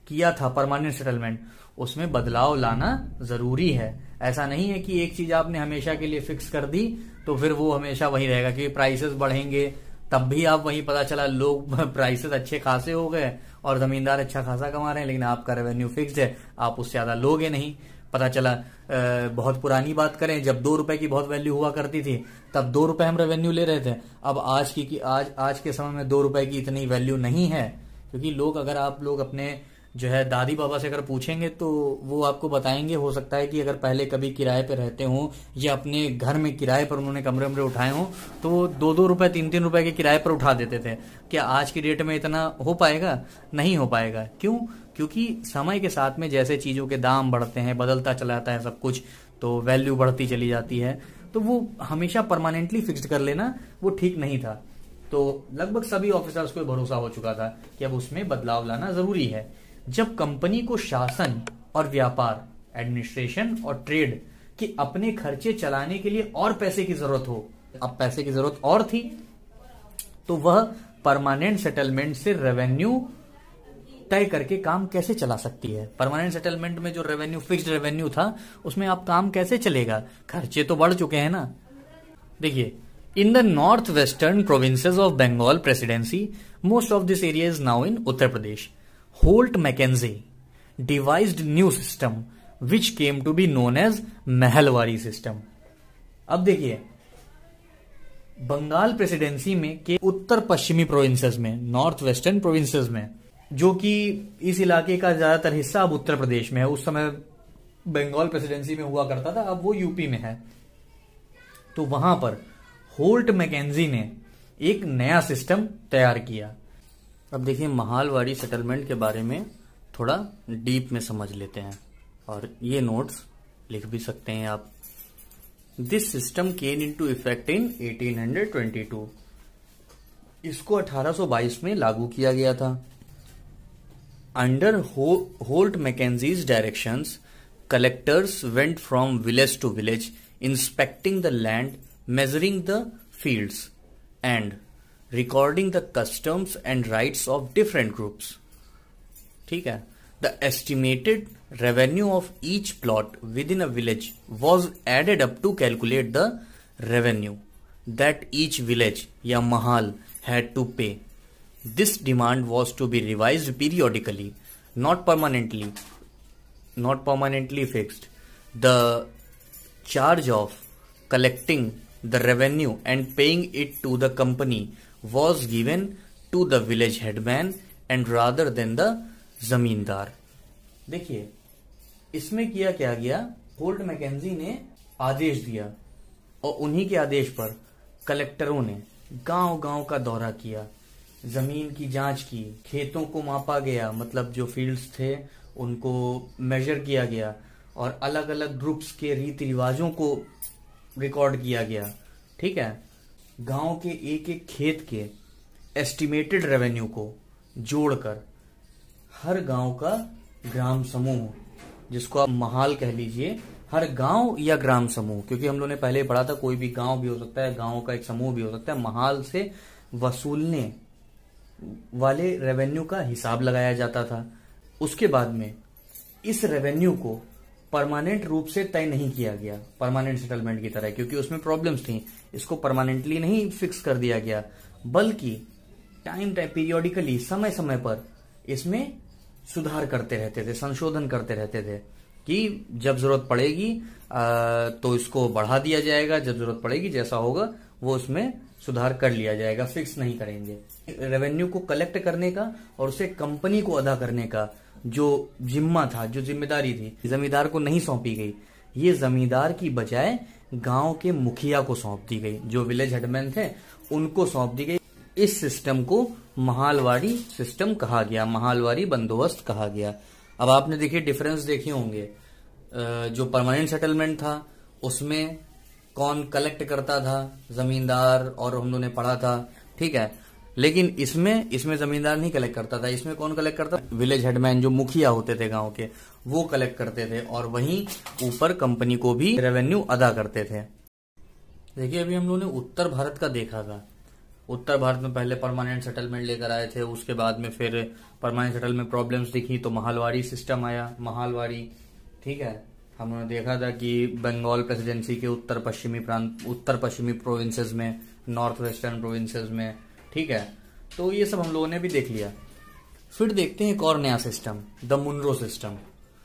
किया था परमानेंट सेटलमेंट, उसमें बदलाव लाना जरूरी है। ऐसा नहीं है कि एक चीज आपने हमेशा के लिए फिक्स कर दी तो फिर वो हमेशा वही रहेगा, क्योंकि प्राइसेस बढ़ेंगे तब भी आप वही, पता चला लोग प्राइसेस अच्छे खासे हो गए और जमींदार अच्छा खासा कमा रहे हैं, लेकिन आपका रेवेन्यू फिक्स्ड है, आप उससे ज्यादा लोगे नहीं। पता चला आ, बहुत पुरानी बात करें, जब दो रुपए की बहुत वैल्यू हुआ करती थी तब दो रुपए हम रेवेन्यू ले रहे थे। अब आज की, की आज आज के समय में दो रुपए की इतनी वैल्यू नहीं है, क्योंकि लोग, अगर आप लोग अपने जो है दादी बाबा से अगर पूछेंगे तो वो आपको बताएंगे, हो सकता है कि अगर पहले कभी किराए पे रहते हो या अपने घर में किराए पर उन्होंने कमरे उमरे उठाए हो तो वो दो दो रुपए तीन तीन रुपए के किराए पर उठा देते थे। क्या आज की डेट में इतना हो पाएगा? नहीं हो पाएगा। क्यों? क्योंकि समय के साथ में जैसे चीजों के दाम बढ़ते हैं, बदलता चला जाता है सब कुछ, तो वैल्यू बढ़ती चली जाती है। तो वो हमेशा परमानेंटली फिक्स्ड कर लेना वो ठीक नहीं था। तो लगभग सभी ऑफिसर्स को भरोसा हो चुका था कि अब उसमें बदलाव लाना जरूरी है। जब कंपनी को शासन और व्यापार, एडमिनिस्ट्रेशन और ट्रेड के अपने खर्चे चलाने के लिए और पैसे की जरूरत हो, अब पैसे की जरूरत और थी, तो वह परमानेंट सेटलमेंट से रेवेन्यू तय करके काम कैसे चला सकती है। परमानेंट सेटलमेंट में जो रेवेन्यू, फिक्स्ड रेवेन्यू था, उसमें आप काम कैसे चलेगा? खर्चे तो बढ़ चुके हैं ना। देखिए, in the north western provinces of Bengal presidency, most of this area is now in Uttar Pradesh. Holt Mackenzie devised new system which came to be known as mahalwari system. अब देखिए, बंगाल प्रेसिडेंसी में के उत्तर पश्चिमी प्रोविंसेस में, नॉर्थ वेस्टर्न प्रोविंसेस में, जो कि इस इलाके का ज्यादातर हिस्सा अब उत्तर प्रदेश में है, उस समय बंगाल प्रेसिडेंसी में हुआ करता था, अब वो यूपी में है। तो वहां पर होल्ट मैकेंजी ने एक नया सिस्टम तैयार किया। अब देखिए, महालवाड़ी सेटलमेंट के बारे में थोड़ा डीप में समझ लेते हैं, और ये नोट्स लिख भी सकते हैं आप। This system came into effect in eighteen twenty two. इसको अठारह सौ बाईस में लागू किया गया था। Under Holt Mackenzie's directions, collectors went from village to village inspecting the land, measuring the fields and recording the customs and rights of different groups. ठीक है। The estimated revenue of each plot within a village was added up to calculate the revenue that each village या mahal had to pay. This demand was to be revised periodically, not permanently, not permanently fixed. The charge of collecting the revenue and paying it to the company was given to the village headman and rather than the जमींदार। देखिए, इसमें किया क्या गया, होल्ट मैकेंजी ने आदेश दिया और उन्हीं के आदेश पर कलेक्टरों ने गांव गांव का दौरा किया, जमीन की जांच की, खेतों को मापा गया, मतलब जो फील्ड्स थे उनको मेजर किया गया, और अलग अलग ग्रुप्स के रीति रिवाजों को रिकॉर्ड किया गया। ठीक है। गांव के एक एक खेत के एस्टिमेटेड रेवेन्यू को जोड़कर हर गांव का ग्राम समूह, जिसको आप महाल कह लीजिए, हर गांव या ग्राम समूह, क्योंकि हम लोगों ने पहले पढ़ा था कोई भी गांव भी हो सकता है, गांव का एक समूह भी हो सकता है, महाल से वसूलने वाले रेवेन्यू का हिसाब लगाया जाता था। उसके बाद में इस रेवेन्यू को परमानेंट रूप से तय नहीं किया गया परमानेंट सेटलमेंट की तरह, क्योंकि उसमें प्रॉब्लम्स थी। इसको परमानेंटली नहीं फिक्स कर दिया गया, बल्कि टाइम टाइम पीरियोडिकली, समय समय पर इसमें सुधार करते रहते थे, संशोधन करते रहते थे कि जब जरूरत पड़ेगी आ, तो इसको बढ़ा दिया जाएगा, जब जरूरत पड़ेगी जैसा होगा वो उसमें सुधार कर लिया जाएगा, फिक्स नहीं करेंगे। रेवेन्यू को कलेक्ट करने का और उसे कंपनी को अदा करने का जो जिम्मा था, जो जिम्मेदारी थी, जमींदार को नहीं सौंपी गई। ये जमींदार की बजाय गांव के मुखिया को सौंप दी गई, जो विलेज हेडमैन थे उनको सौंप दी गई। इस सिस्टम को महालवाड़ी सिस्टम कहा गया, महालवाड़ी बंदोबस्त कहा गया। अब आपने देखिए डिफरेंस देखे होंगे, जो परमानेंट सेटलमेंट था उसमें कौन कलेक्ट करता था, जमींदार, और हम लोगों ने पढ़ा था, ठीक है। लेकिन इसमें इसमें जमींदार नहीं कलेक्ट करता था, इसमें कौन कलेक्ट करता, विलेज हेडमैन जो मुखिया होते थे गांव के, वो कलेक्ट करते थे, और वहीं ऊपर कंपनी को भी रेवेन्यू अदा करते थे। देखिए, अभी हम लोगों ने उत्तर भारत का देखा था, उत्तर भारत में पहले परमानेंट सेटलमेंट लेकर आए थे, उसके बाद में फिर परमानेंट सेटलमेंट में प्रॉब्लम्स दिखी तो महालवाड़ी सिस्टम आया, महालवाड़ी। ठीक है, हमने देखा था कि बंगाल प्रेसिडेंसी के उत्तर पश्चिमी प्रांत, उत्तर पश्चिमी प्रोविंसेस में, नॉर्थ वेस्टर्न प्रोविंसेस में। ठीक है, तो ये सब हम लोगों ने भी देख लिया। फिर देखते हैं एक और नया system, the Munro system.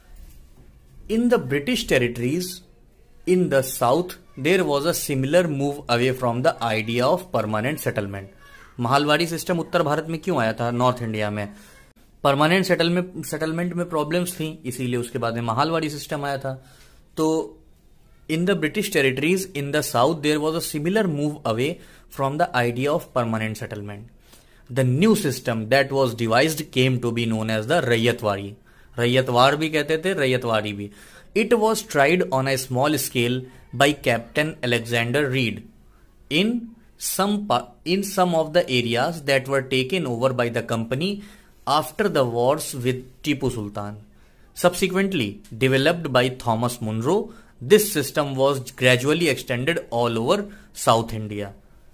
In the British territories in the south there was a similar move away from the idea of permanent settlement. Mahalwari system उत्तर भारत में क्यों आया था, नॉर्थ इंडिया में? परमानेंट सेटलमेंट सेटलमेंट में प्रॉब्लम्स थी, इसीलिए उसके बाद में महालवाड़ी सिस्टम आया था। तो in the British territories in the south there was a similar move away from the idea of permanent settlement. The new system that was devised came to be known as the ryotwari. Ryotwar भी कहते थे, रैयतवाड़ी भी। It was tried on a small scale by Captain Alexander Reed in some in some of the areas that were taken over by the company after the wars with Tipu Sultan. Subsequently developed by Thomas Munro, this system was gradually extended all over South India.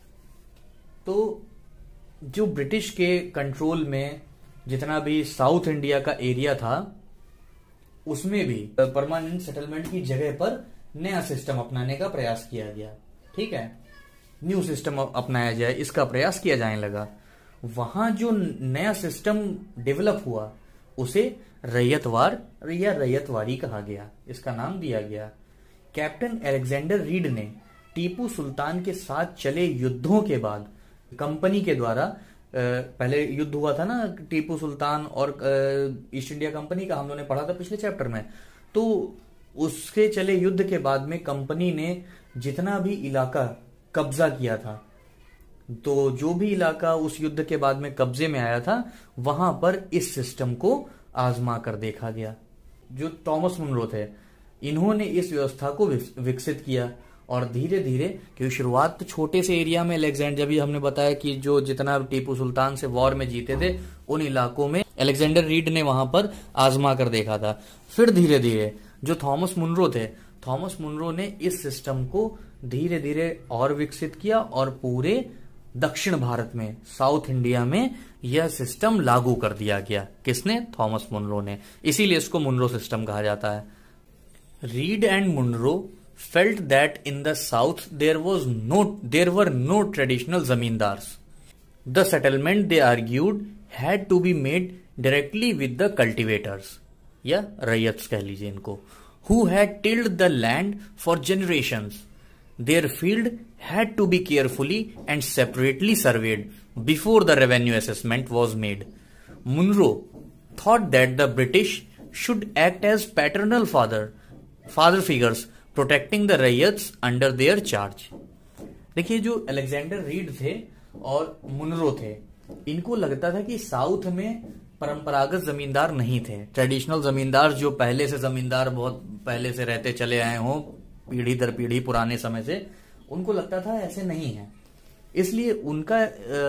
तो जो ब्रिटिश के कंट्रोल में जितना भी साउथ इंडिया का एरिया था उसमें भी परमानेंट सेटलमेंट की जगह पर नया सिस्टम अपनाने का प्रयास किया गया। ठीक है, न्यू सिस्टम अपनाया जाए, इसका प्रयास किया जाने लगा। वहां जो नया सिस्टम डेवलप हुआ उसे रैयतवाड़ या रैयतवाड़ी कहा गया, इसका नाम दिया गया। कैप्टन अलेक्जेंडर रीड ने टीपू सुल्तान के साथ चले युद्धों के बाद कंपनी के द्वारा, पहले युद्ध हुआ था ना टीपू सुल्तान और ईस्ट इंडिया कंपनी का, हम लोगों ने पढ़ा था पिछले चैप्टर में। तो उसके चले युद्ध के बाद में कंपनी ने जितना भी इलाका कब्जा किया था, तो जो भी इलाका उस युद्ध के बाद में कब्जे में आया था वहां पर इस सिस्टम को आजमा कर देखा गया। जो थॉमस मुनरो थे, इन्होंने इस व्यवस्था को विकसित किया और धीरे धीरे, क्योंकि शुरुआत तो छोटे से एरिया में, अलेक्जेंडर, जब भी हमने बताया कि जो जितना टीपू सुल्तान से वॉर में जीते थे उन इलाकों में अलेक्जेंडर रीड ने वहां पर आजमा कर देखा था। फिर धीरे धीरे जो थॉमस मुनरो थे, थॉमस मुनरो ने इस सिस्टम को धीरे धीरे और विकसित किया और पूरे दक्षिण भारत में, साउथ इंडिया में यह सिस्टम लागू कर दिया गया। किसने? थॉमस मुनरो ने। इसीलिए इसको मुनरो सिस्टम कहा जाता है। Read and Munro felt that in the south there was no there were no traditional zamindars. The settlement, they argued, had to be made directly with the cultivators, या रैयत्स कह लीजिए इनको, who had tilled the land for generations. Their field had to be carefully and separately surveyed before the revenue assessment was made. Munro thought that the British should act as paternal father father figures protecting the ryots under their charge. देखिए, जो अलेक्जेंडर रीड थे और मुनरो थे, इनको लगता था कि साउथ में परंपरागत जमींदार नहीं थे, ट्रेडिशनल जमींदार जो पहले से जमींदार बहुत पहले से रहते चले आए हों, पीढ़ी दर पीढ़ी पुराने समय से, उनको लगता था ऐसे नहीं है। इसलिए उनका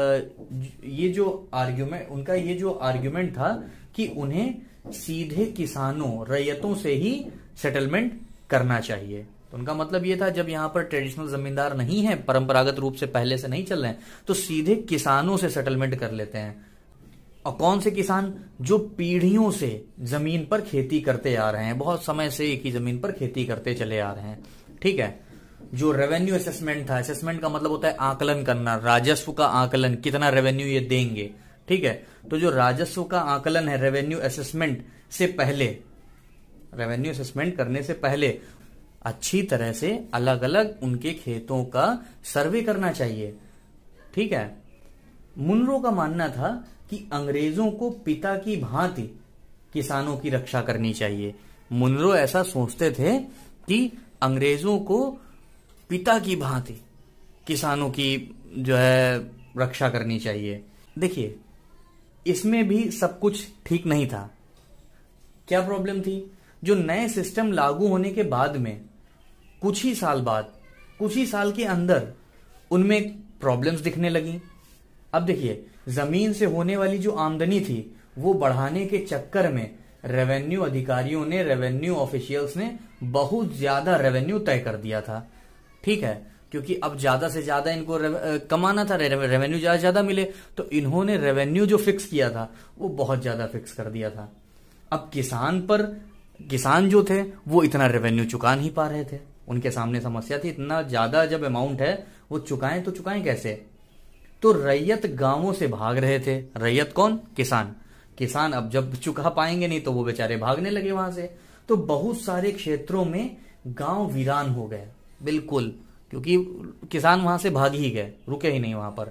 ये जो आर्ग्यूमेंट उनका ये जो आर्ग्यूमेंट था कि उन्हें सीधे किसानों, रैयतों से ही सेटलमेंट करना चाहिए। तो उनका मतलब ये था, जब यहां पर ट्रेडिशनल जमींदार नहीं है, परंपरागत रूप से पहले से नहीं चल रहे हैं, तो सीधे किसानों से सेटलमेंट कर लेते हैं। और कौन से किसान? जो पीढ़ियों से जमीन पर खेती करते आ रहे हैं, बहुत समय से एक ही जमीन पर खेती करते चले आ रहे हैं। ठीक है, जो रेवेन्यू असेसमेंट था, असेसमेंट का मतलब होता है आकलन करना, राजस्व का आकलन, कितना रेवेन्यू ये देंगे। ठीक है, तो जो राजस्व का आकलन है, रेवेन्यू असेसमेंट से पहले, रेवेन्यू असेसमेंट करने से पहले अच्छी तरह से अलग अलग उनके खेतों का सर्वे करना चाहिए। ठीक है, मुनरो का मानना था कि अंग्रेजों को पिता की भांति किसानों की रक्षा करनी चाहिए। मुनरो ऐसा सोचते थे कि अंग्रेजों को पिता की भांति किसानों की जो है रक्षा करनी चाहिए। देखिए, इसमें भी सब कुछ ठीक नहीं था। क्या प्रॉब्लम थी? जो नए सिस्टम लागू होने के बाद में कुछ ही साल बाद, कुछ ही साल के अंदर उनमें प्रॉब्लम्स दिखने लगी। अब देखिए, जमीन से होने वाली जो आमदनी थी वो बढ़ाने के चक्कर में रेवेन्यू अधिकारियों ने, रेवेन्यू ऑफिशियल्स ने बहुत ज्यादा रेवेन्यू तय कर दिया था। ठीक है, क्योंकि अब ज्यादा से ज्यादा इनको कमाना था, रेवेन्यू ज्यादा ज्यादा मिले, तो इन्होंने रेवेन्यू जो फिक्स किया था वो बहुत ज्यादा फिक्स कर दिया था। अब किसान पर किसान जो थे वो इतना रेवेन्यू चुका नहीं पा रहे थे, उनके सामने समस्या थी, इतना ज्यादा जब अमाउंट है वो चुकाएं तो चुकाएं कैसे। तो रैयत गांवों से भाग रहे थे। रैयत कौन? किसान। किसान अब जब चुका पाएंगे नहीं तो वो बेचारे भागने लगे वहां से। तो बहुत सारे क्षेत्रों में गांव वीरान हो गए बिल्कुल, क्योंकि किसान वहां से भाग ही गए, रुके ही नहीं वहां पर।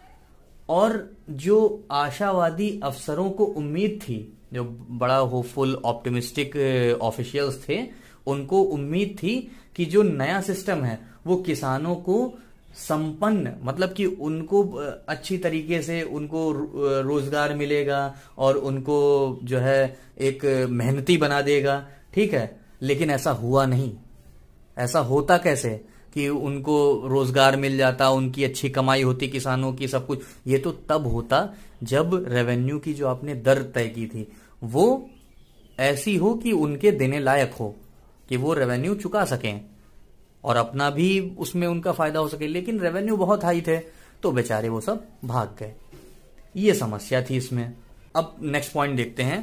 और जो आशावादी अफसरों को उम्मीद थी, जो बड़ा होपफुल ऑप्टिमिस्टिक ऑफिशियल्स थे, उनको उम्मीद थी कि जो नया सिस्टम है वो किसानों को संपन्न, मतलब कि उनको अच्छी तरीके से उनको रोजगार मिलेगा और उनको जो है एक मेहनती बना देगा, ठीक है। लेकिन ऐसा हुआ नहीं। ऐसा होता कैसे कि उनको रोजगार मिल जाता, उनकी अच्छी कमाई होती किसानों की, सब कुछ। ये तो तब होता जब रेवेन्यू की जो आपने दर तय की थी वो ऐसी हो कि उनके देने लायक हो, कि वो रेवेन्यू चुका सकें और अपना भी उसमें उनका फायदा हो सके। लेकिन रेवेन्यू बहुत हाई थे तो बेचारे वो सब भाग गए। ये समस्या थी इसमें। अब नेक्स्ट पॉइंट देखते हैं।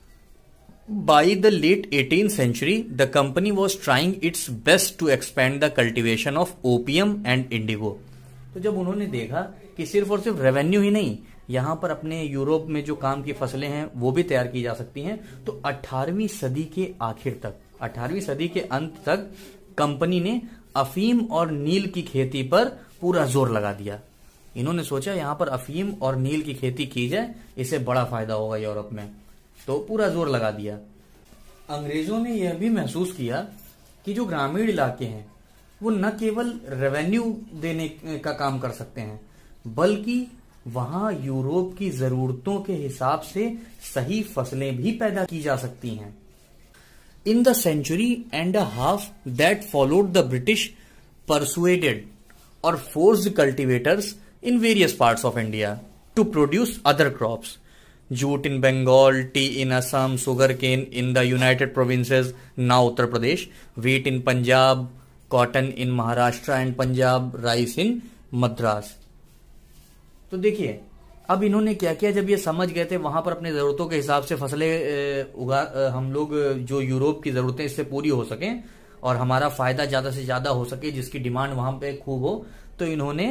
By the late eighteenth century the company was trying its best to expand the cultivation of opium and indigo. तो जब उन्होंने देखा कि सिर्फ और सिर्फ रेवेन्यू ही नहीं, यहां पर अपने यूरोप में जो काम की फसलें हैं वो भी तैयार की जा सकती हैं, तो अठारहवीं सदी के आखिर तक, अठारहवीं सदी के अंत तक कंपनी ने अफीम और नील की खेती पर पूरा जोर लगा दिया। इन्होंने सोचा यहां पर अफीम और नील की खेती की जाए, इससे बड़ा फायदा होगा यूरोप में, तो पूरा जोर लगा दिया। अंग्रेजों ने यह भी महसूस किया कि जो ग्रामीण इलाके हैं वो न केवल रेवेन्यू देने का काम कर सकते हैं, बल्कि वहां यूरोप की जरूरतों के हिसाब से सही फसलें भी पैदा की जा सकती हैं। In the century and a half that followed, the British persuaded or forced cultivators in various parts of India to produce other crops. Jute in Bengal, tea in Assam, sugarcane in the United Provinces, now Uttar Pradesh, wheat in Punjab, cotton in Maharashtra and Punjab, rice in Madras. तो देखिए अब इन्होंने क्या किया, जब ये समझ गए थे वहां पर अपनी जरूरतों के हिसाब से फसलें उगा, हम लोग जो यूरोप की जरूरतें इससे पूरी हो सकें और हमारा फायदा ज्यादा से ज्यादा हो सके, जिसकी डिमांड वहां पे खूब हो, तो इन्होंने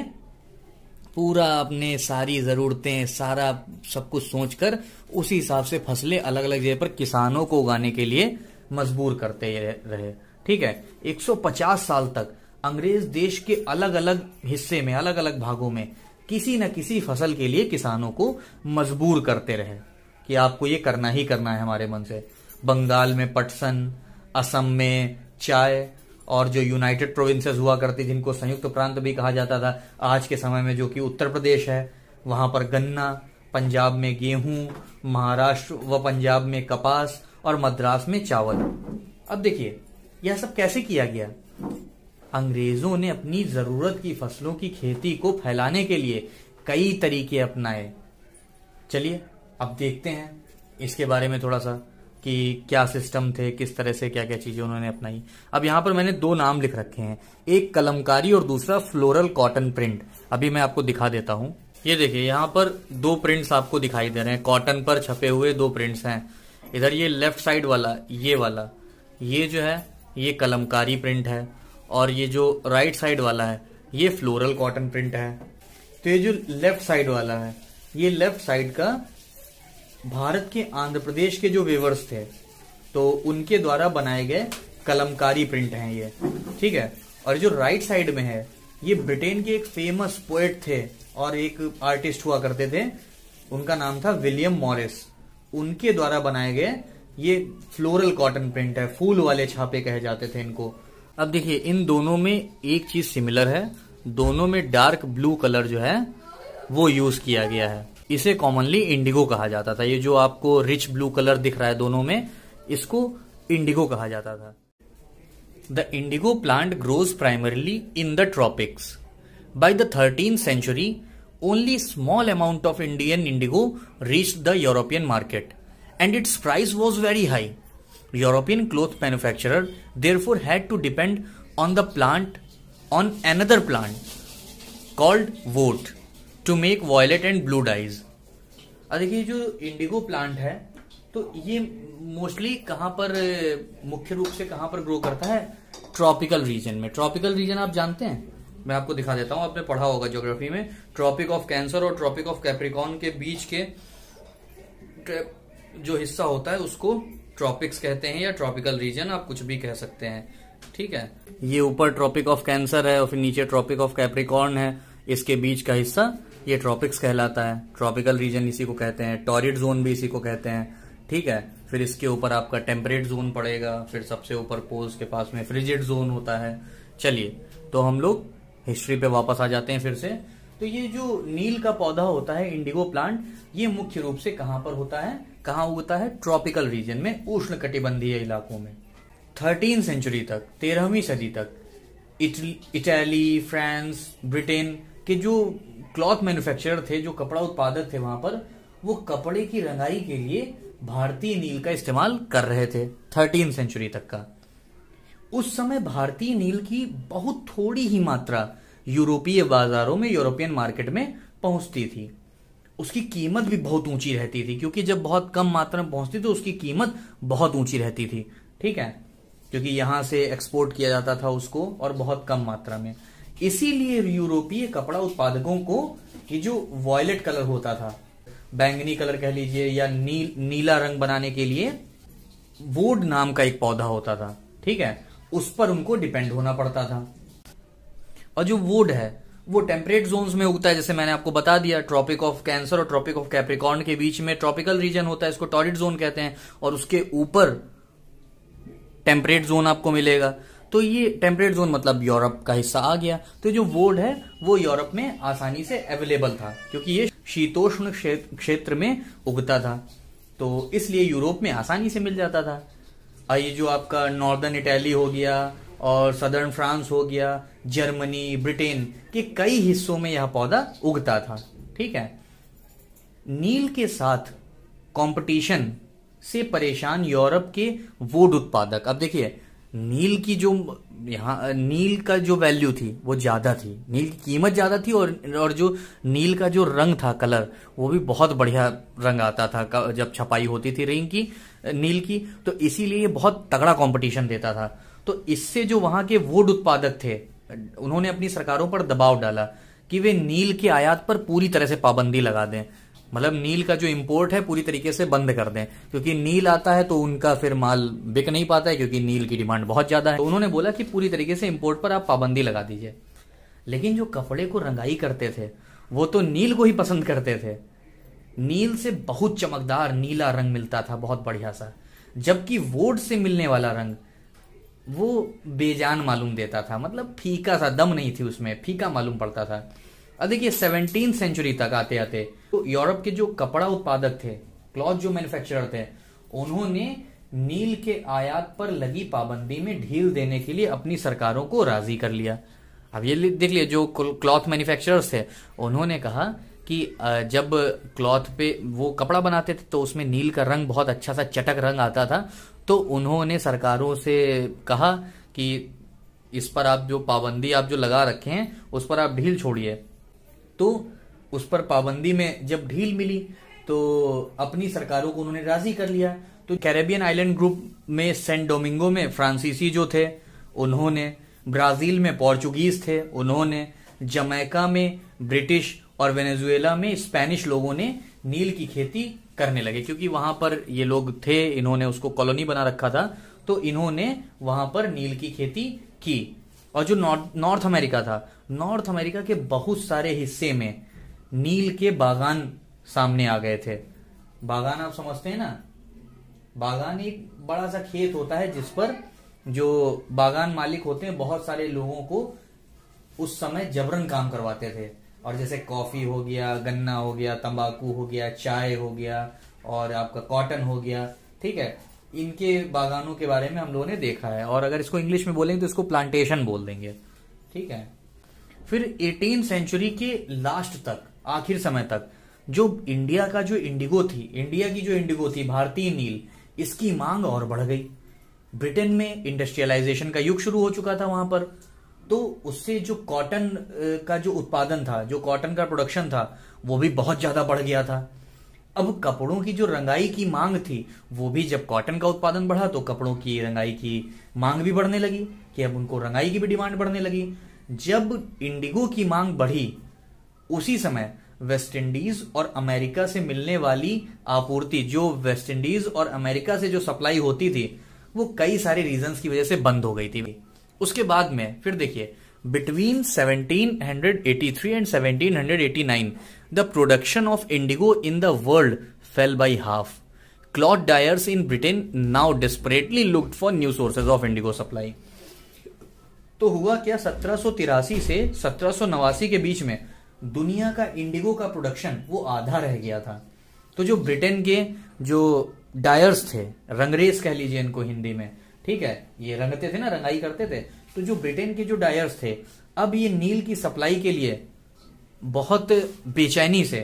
पूरा अपने सारी जरूरतें, सारा सब कुछ सोचकर उसी हिसाब से फसलें अलग अलग जगह पर किसानों को उगाने के लिए मजबूर करते रहे। ठीक है, एक सौ पचास साल तक अंग्रेज देश के अलग अलग हिस्से में, अलग अलग भागों में किसी न किसी फसल के लिए किसानों को मजबूर करते रहे कि आपको ये करना ही करना है हमारे मन से। बंगाल में पटसन, असम में चाय, और जो यूनाइटेड प्रोविंसेस हुआ करती जिनको संयुक्त प्रांत भी कहा जाता था आज के समय में, जो कि उत्तर प्रदेश है, वहां पर गन्ना, पंजाब में गेहूं, महाराष्ट्र व पंजाब में कपास और मद्रास में चावल। अब देखिए यह सब कैसे किया गया। अंग्रेजों ने अपनी जरूरत की फसलों की खेती को फैलाने के लिए कई तरीके अपनाए। चलिए अब देखते हैं इसके बारे में थोड़ा सा कि क्या सिस्टम थे, किस तरह से क्या क्या चीजें उन्होंने अपनाई। अब यहां पर मैंने दो नाम लिख रखे हैं, एक कलमकारी और दूसरा फ्लोरल कॉटन प्रिंट। अभी मैं आपको दिखा देता हूं। ये देखिए यहां पर दो प्रिंट्स आपको दिखाई दे रहे हैं, कॉटन पर छपे हुए दो प्रिंट्स हैं। इधर ये लेफ्ट साइड वाला, ये वाला, ये जो है ये कलमकारी प्रिंट है, और ये जो राइट साइड वाला है ये फ्लोरल कॉटन प्रिंट है। तो ये जो लेफ्ट साइड वाला है, ये लेफ्ट साइड का भारत के आंध्र प्रदेश के जो वेवर्स थे तो उनके द्वारा बनाए गए कलमकारी प्रिंट हैं ये, ठीक है। और जो राइट साइड में है ये ब्रिटेन के एक फेमस पोएट थे और एक आर्टिस्ट हुआ करते थे, उनका नाम था विलियम मॉरिस, उनके द्वारा बनाए गए ये फ्लोरल कॉटन प्रिंट है। फूल वाले छापे कहे जाते थे इनको। अब देखिए इन दोनों में एक चीज सिमिलर है, दोनों में डार्क ब्लू कलर जो है वो यूज किया गया है। इसे कॉमनली इंडिगो कहा जाता था। ये जो आपको रिच ब्लू कलर दिख रहा है दोनों में, इसको इंडिगो कहा जाता था। The indigo plant grows primarily in the tropics. By the thirteenth century only small amount of Indian indigo reached the European market and its price was very high. European cloth manufacturer therefore had to depend on the plant on another plant called woad to make violet and blue dyes. अब देखिए जो इंडिगो प्लांट है तो ये मोस्टली कहां पर, मुख्य रूप से कहां पर ग्रो करता है, ट्रॉपिकल रीजन में। ट्रॉपिकल रीजन आप जानते हैं, मैं आपको दिखा देता हूं, आपने पढ़ा होगा ज्योग्राफी में। ट्रॉपिक ऑफ कैंसर और ट्रॉपिक ऑफ कैप्रिकॉर्न के बीच के जो हिस्सा होता है उसको ट्रॉपिक्स कहते हैं, या ट्रॉपिकल रीजन आप कुछ भी कह सकते हैं, ठीक है। ये ऊपर ट्रॉपिक ऑफ कैंसर है और फिर नीचे ट्रॉपिक ऑफ कैप्रिकॉर्न है, इसके बीच का हिस्सा ये ट्रॉपिक्स कहलाता है। ट्रॉपिकल रीजन इसी को कहते हैं, टॉरिड जोन भी इसी को कहते हैं, ठीक है। फिर इसके ऊपर आपका टेम्परेट जोन पड़ेगा, फिर सबसे ऊपर पोल्स के पास में फ्रिजिड जोन होता है। चलिए तो हम लोग हिस्ट्री पे वापस आ जाते हैं फिर से। तो ये जो नील का पौधा होता है इंडिगो प्लांट, ये मुख्य रूप से कहां पर होता है, कहां उगता है, ट्रॉपिकल रीजन में, उष्ण कटिबंधीय इलाकों में। थर्टीन सेंचुरी तक, तेरहवीं सदी तक इटली, फ्रांस, ब्रिटेन के जो क्लॉथ मैन्युफैक्चरर थे, जो कपड़ा उत्पादक थे वहां पर, वो कपड़े की रंगाई के लिए भारतीय नील का इस्तेमाल कर रहे थे थर्टीन सेंचुरी तक का। उस समय भारतीय नील की बहुत थोड़ी ही मात्रा यूरोपीय बाजारों में, यूरोपियन मार्केट में पहुंचती थी। उसकी कीमत भी बहुत ऊंची रहती थी, क्योंकि जब बहुत कम मात्रा में पहुंचती तो उसकी कीमत बहुत ऊंची रहती थी, ठीक है, क्योंकि यहां से एक्सपोर्ट किया जाता था उसको और बहुत कम मात्रा में। इसीलिए यूरोपीय कपड़ा उत्पादकों को कि जो वॉयलेट कलर होता था, बैंगनी कलर कह लीजिए, या नील नीला रंग बनाने के लिए वुड नाम का एक पौधा होता था, ठीक है, उस पर उनको डिपेंड होना पड़ता था। और जो वुड है वो टेम्परेट जोन्स में उगता है, जैसे मैंने आपको बता दिया, ट्रॉपिक ऑफ कैंसर और ट्रॉपिक ऑफ कैप्रिकॉर्न के बीच में ट्रॉपिकल रीजन होता है, इसको टॉरिड जोन कहते हैं, और उसके ऊपर टेम्परेट जोन आपको मिलेगा। तो ये टेम्परेट जोन मतलब यूरोप का हिस्सा आ गया। तो जो वुड है वो यूरोप में आसानी से अवेलेबल था, क्योंकि ये शीतोष्ण क्षेत्र में उगता था, तो इसलिए यूरोप में आसानी से मिल जाता था। और ये जो आपका नॉर्दर्न इटली हो गया और सदर्न फ्रांस हो गया, जर्मनी, ब्रिटेन के कई हिस्सों में यह पौधा उगता था, ठीक है। नील के साथ कंपटीशन से परेशान यूरोप के वुड उत्पादक, अब देखिए नील की जो यहाँ नील का जो वैल्यू थी वो ज्यादा थी, नील की कीमत ज्यादा थी, और और जो नील का जो रंग था, कलर, वो भी बहुत बढ़िया रंग आता था जब छपाई होती थी रिंग की, नील की, तो इसीलिए बहुत तगड़ा कंपटीशन देता था। तो इससे जो वहां के वुड उत्पादक थे, उन्होंने अपनी सरकारों पर दबाव डाला कि वे नील के आयात पर पूरी तरह से पाबंदी लगा दें, मतलब नील का जो इंपोर्ट है पूरी तरीके से बंद कर दें, क्योंकि नील आता है तो उनका फिर माल बिक नहीं पाता है, क्योंकि नील की डिमांड बहुत ज्यादा है। तो उन्होंने बोला कि पूरी तरीके से इंपोर्ट पर आप पाबंदी लगा दीजिए। लेकिन जो कपड़े को रंगाई करते थे वो तो नील को ही पसंद करते थे। नील से बहुत चमकदार नीला रंग मिलता था, बहुत बढ़िया सा, जबकि वुड से मिलने वाला रंग वो बेजान मालूम देता था, मतलब फीका सा, दम नहीं थी उसमें, फीका मालूम पड़ता था। अब देखिए सेवनटीन सेंचुरी तक आते आते तो यूरोप के जो कपड़ा उत्पादक थे, क्लॉथ जो मैन्युफैक्चरर थे, उन्होंने नील के आयात पर लगी पाबंदी में ढील देने के लिए अपनी सरकारों को राजी कर लिया। अब ये देख लिया, जो क्लॉथ मैन्युफैक्चरर्स थे उन्होंने कहा कि जब क्लॉथ पे वो कपड़ा बनाते थे तो उसमें नील का रंग बहुत अच्छा सा चटक रंग आता था, तो उन्होंने सरकारों से कहा कि इस पर आप जो पाबंदी आप जो लगा रखे हैं उस पर आप ढील छोड़िए। तो उस पर पाबंदी में जब ढील मिली तो अपनी सरकारों को उन्होंने राजी कर लिया। तो कैरेबियन आइलैंड ग्रुप में सेंट डोमिंगो में फ्रांसीसी जो थे उन्होंने, ब्राजील में पोर्चुगीज थे उन्होंने, जमैका में ब्रिटिश और वेनेजुएला में स्पेनिश लोगों ने नील की खेती करने लगे, क्योंकि वहां पर ये लोग थे, इन्होंने उसको कॉलोनी बना रखा था, तो इन्होंने वहां पर नील की खेती की। और जो नॉर्थ नॉर्थ अमेरिका था, नॉर्थ अमेरिका के बहुत सारे हिस्से में नील के बागान सामने आ गए थे। बागान आप समझते हैं ना, बागान एक बड़ा सा खेत होता है जिस पर जो बागान मालिक होते हैं बहुत सारे लोगों को उस समय जबरन काम करवाते थे, और जैसे कॉफी हो गया, गन्ना हो गया, तंबाकू हो गया, चाय हो गया और आपका कॉटन हो गया, ठीक है, इनके बागानों के बारे में हम लोगों ने देखा है, और अगर इसको इंग्लिश में बोलेंगे तो इसको प्लांटेशन बोल देंगे, ठीक है। फिर एटीन सेंचुरी के लास्ट तक, आखिर समय तक, जो इंडिया का जो इंडिगो थी, इंडिया की जो इंडिगो थी, भारतीय नील, इसकी मांग और बढ़ गई। ब्रिटेन में इंडस्ट्रियलाइजेशन का युग शुरू हो चुका था वहां पर, तो उससे जो कॉटन का जो उत्पादन था, जो कॉटन का प्रोडक्शन था, वो भी बहुत ज्यादा बढ़ गया था। अब कपड़ों की जो रंगाई की मांग थी, वो भी जब कॉटन का उत्पादन बढ़ा तो कपड़ों की रंगाई की मांग भी बढ़ने लगी, कि अब उनको रंगाई की भी डिमांड बढ़ने लगी। जब इंडिगो की मांग बढ़ी, उसी समय वेस्ट इंडीज और अमेरिका से मिलने वाली आपूर्ति, जो वेस्ट इंडीज और अमेरिका से जो सप्लाई होती थी, वो कई सारे रीजंस की वजह से बंद हो गई थी। उसके बाद में फिर देखिए, between seventeen eighty three and seventeen eighty nine the production of indigo in the world fell by half. Cloth dyers in Britain now desperately looked for new sources of indigo supply. तो हुआ क्या, सत्रह सौ तिरासी से सत्रह सौ नवासी के बीच में दुनिया का इंडिगो का प्रोडक्शन वो आधा रह गया था। तो जो ब्रिटेन के जो डायर्स थे, रंगरेज कह लीजिए इनको हिंदी में, ठीक है, ये रंगते थे ना, रंगाई करते थे, तो जो ब्रिटेन के जो डायर्स थे, अब ये नील की सप्लाई के लिए बहुत बेचैनी से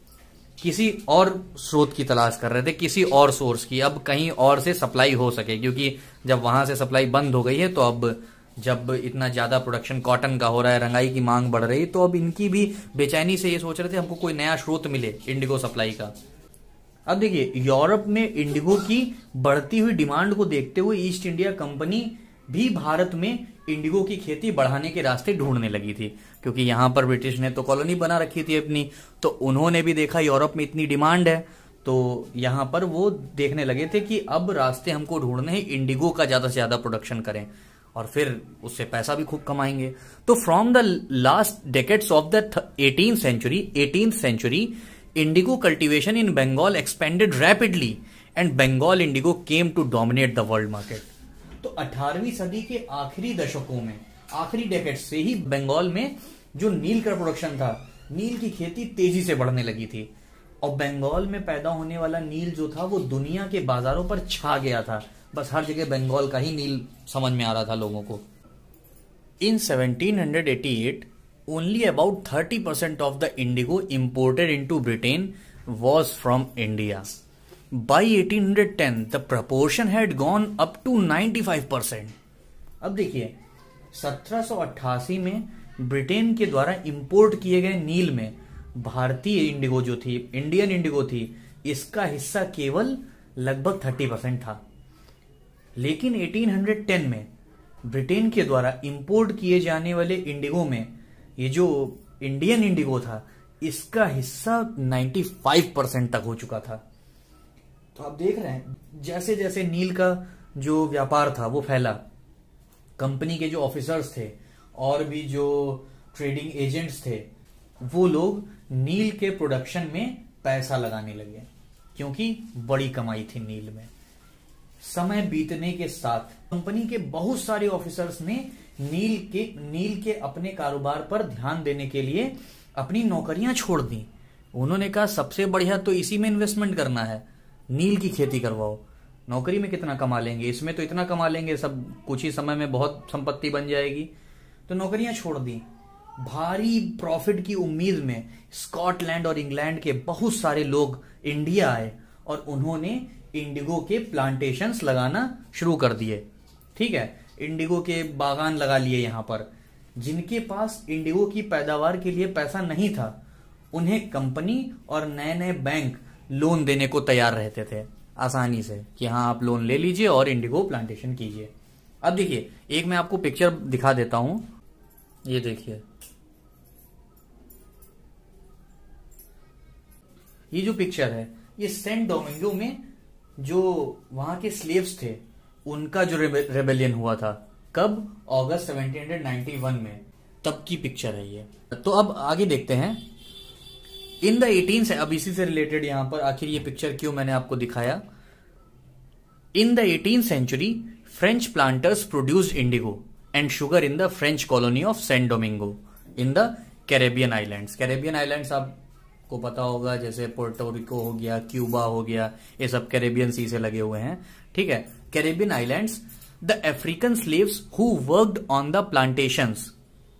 किसी और स्रोत की तलाश कर रहे थे, किसी और सोर्स की, अब कहीं और से सप्लाई हो सके, क्योंकि जब वहां से सप्लाई बंद हो गई है, तो अब जब इतना ज्यादा प्रोडक्शन कॉटन का हो रहा है, रंगाई की मांग बढ़ रही, तो अब इनकी भी बेचैनी से ये सोच रहे थे हमको कोई नया स्रोत मिले इंडिगो सप्लाई का। अब देखिए, यूरोप में इंडिगो की बढ़ती हुई डिमांड को देखते हुए ईस्ट इंडिया कंपनी भी भारत में इंडिगो की खेती बढ़ाने के रास्ते ढूंढने लगी थी, क्योंकि यहां पर ब्रिटिश ने तो कॉलोनी बना रखी थी अपनी, तो उन्होंने भी देखा यूरोप में इतनी डिमांड है, तो यहां पर वो देखने लगे थे कि अब रास्ते हमको ढूंढने हैं, इंडिगो का ज्यादा से ज्यादा प्रोडक्शन करें और फिर उससे पैसा भी खूब कमाएंगे। तो from the last decades of the eighteen century eighteen century indigo cultivation in Bengal expanded rapidly and Bengal indigo came to dominate the world market. तो अठारहवीं सदी के आखिरी दशकों में, आखिरी डेकेड से ही बंगाल में जो नील का प्रोडक्शन था, नील की खेती तेजी से बढ़ने लगी थी, और बंगाल में पैदा होने वाला नील जो था वो दुनिया के बाजारों पर छा गया था। बस हर जगह बंगाल का ही नील समझ में आ रहा था लोगों को। In seventeen eighty eight only about thirty percent of the indigo imported into Britain was from India. By eighteen ten the proportion had gone up to ninety five percent. अब देखिए, सत्रह सौ अट्ठासी में ब्रिटेन के द्वारा इंपोर्ट किए गए नील में भारतीय इंडिगो जो थी, इंडियन इंडिगो थी, इसका हिस्सा केवल लगभग थर्टी परसेंट था। लेकिन एटीन टेन में ब्रिटेन के द्वारा इंपोर्ट किए जाने वाले इंडिगो में ये जो इंडियन इंडिगो था, इसका हिस्सा नाइंटी फाइव परसेंट तक हो चुका था। तो आप देख रहे हैं, जैसे जैसे नील का जो व्यापार था वो फैला, कंपनी के जो ऑफिसर्स थे और भी जो ट्रेडिंग एजेंट्स थे, वो लोग नील के प्रोडक्शन में पैसा लगाने लगे, क्योंकि बड़ी कमाई थी नील में। समय बीतने के साथ कंपनी के बहुत सारे ऑफिसर्स ने नील के नील के अपने कारोबार पर ध्यान देने के लिए अपनी नौकरियां छोड़ दी। उन्होंने कहा सबसे बढ़िया तो इसी में इन्वेस्टमेंट करना है, नील की खेती करवाओ, नौकरी में कितना कमा लेंगे, इसमें तो इतना कमा लेंगे, सब कुछ ही समय में बहुत संपत्ति बन जाएगी। तो नौकरियां छोड़ दी। भारी प्रॉफिट की उम्मीद में स्कॉटलैंड और इंग्लैंड के बहुत सारे लोग इंडिया आए और उन्होंने इंडिगो के प्लांटेशंस लगाना शुरू कर दिए। ठीक है, इंडिगो के बागान लगा लिए यहां पर। जिनके पास इंडिगो की पैदावार के लिए पैसा नहीं था, उन्हें कंपनी और नए नए बैंक लोन देने को तैयार रहते थे आसानी से, कि हाँ आप लोन ले लीजिए और इंडिगो प्लांटेशन कीजिए। अब देखिए, एक मैं आपको पिक्चर दिखा देता हूं, ये देखिए, ये जो पिक्चर है ये सेंट डोमिंगो में जो वहां के स्लेव्स थे उनका जो रेबेलियन हुआ था। कब? अगस्त सेवनटीन नाइंटी वन में, तब की पिक्चर है ये। तो अब आगे देखते हैं। इन द एटीन से, अब इसी से रिलेटेड यहां पर आखिर ये पिक्चर क्यों मैंने आपको दिखाया। In the eighteen century French planters produced indigo and sugar in the French colony of Saint Domingo in the Caribbean islands. Caribbean islands आपको पता होगा, जैसे पोर्टो रिको हो गया, क्यूबा हो गया, ये सब कैरेबियन सी से लगे हुए हैं। ठीक है, Caribbean islands. The African slaves who worked on the plantations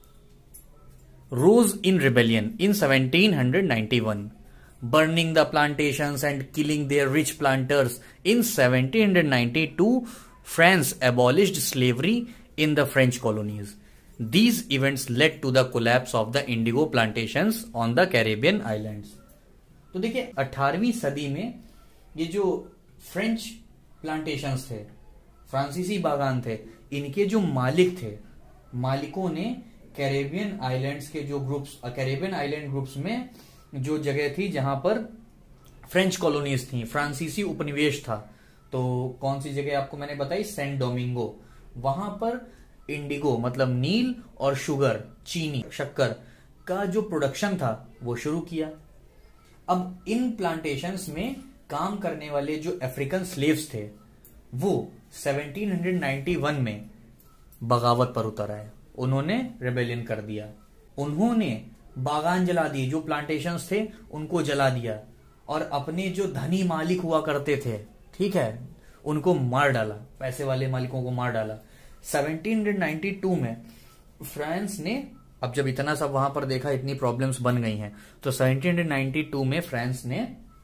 rose in rebellion in seventeen ninety-one, burning the plantations and killing their rich planters. In seventeen ninety-two, France abolished slavery in the French colonies. These events led to the collapse of the indigo plantations on the Caribbean islands. तो देखिए अठारहवीं सदी में ये जो फ्रेंच प्लांटेशंस थे, फ्रांसीसी बागान थे, इनके जो मालिक थे, मालिकों ने कैरेबियन आइलैंड्स के जो ग्रुप्स, कैरेबियन आइलैंड ग्रुप्स में जो जगह थी जहां पर फ्रेंच कॉलोनीज थी, फ्रांसीसी उपनिवेश था, तो कौन सी जगह आपको मैंने बताई, सेंट डोमिंगो, वहां पर इंडिगो मतलब नील और शुगर, चीनी, शक्कर का जो प्रोडक्शन था वो शुरू किया। अब इन प्लांटेशंस में काम करने वाले जो अफ्रीकन स्लेव्स थे वो सत्रह सौ इक्यानवे में बगावत पर उतर आए, उन्होंने रेबेलियन कर दिया, उन्होंने बागान जला दिए, जो प्लांटेशंस थे उनको जला दिया और अपने जो धनी मालिक हुआ करते थे, ठीक है, उनको मार डाला, पैसे वाले मालिकों को मार डाला। सत्रह सौ बानवे में फ्रांस ने, अब जब इतना सब वहां पर देखा, इतनी प्रॉब्लम्स बन गई हैं, तो सत्रह सौ बानवे में फ्रांस ने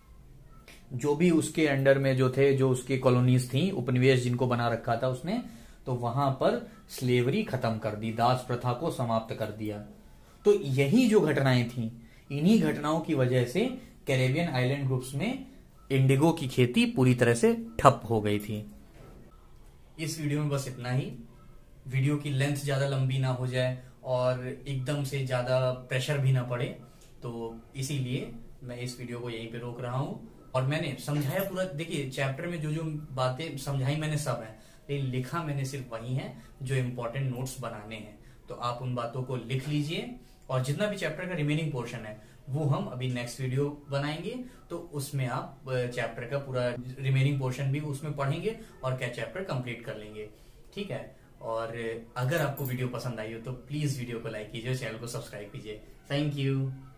जो भी उसके अंडर में जो थे, जो उसकी कॉलोनीज थी, उपनिवेश जिनको बना रखा था उसने, तो वहां पर स्लेवरी खत्म कर दी, दास प्रथा को समाप्त कर दिया। तो यही जो घटनाएं थी, इन्हीं घटनाओं की वजह से कैरेबियन आइलैंड ग्रुप्स में इंडिगो की खेती पूरी तरह से ठप हो गई थी। इस वीडियो में बस इतना ही। वीडियो की लेंथ ज्यादा लंबी ना हो जाए और एकदम से ज्यादा प्रेशर भी ना पड़े, तो इसीलिए मैं इस वीडियो को यहीं पे रोक रहा हूं। और मैंने समझाया पूरा, देखिए चैप्टर में जो जो बातें समझाई मैंने सब है, लेकिन लिखा मैंने सिर्फ वही है जो इम्पोर्टेंट नोट्स बनाने हैं। तो आप उन बातों को लिख लीजिए और जितना भी चैप्टर का रिमेनिंग पोर्शन है वो हम अभी नेक्स्ट वीडियो बनाएंगे, तो उसमें आप चैप्टर का पूरा रिमेनिंग पोर्शन भी उसमें पढ़ेंगे और क्या चैप्टर कंप्लीट कर लेंगे, ठीक है। और अगर आपको वीडियो पसंद आई हो तो प्लीज वीडियो को लाइक कीजिए, चैनल को सब्सक्राइब कीजिए। Thank you.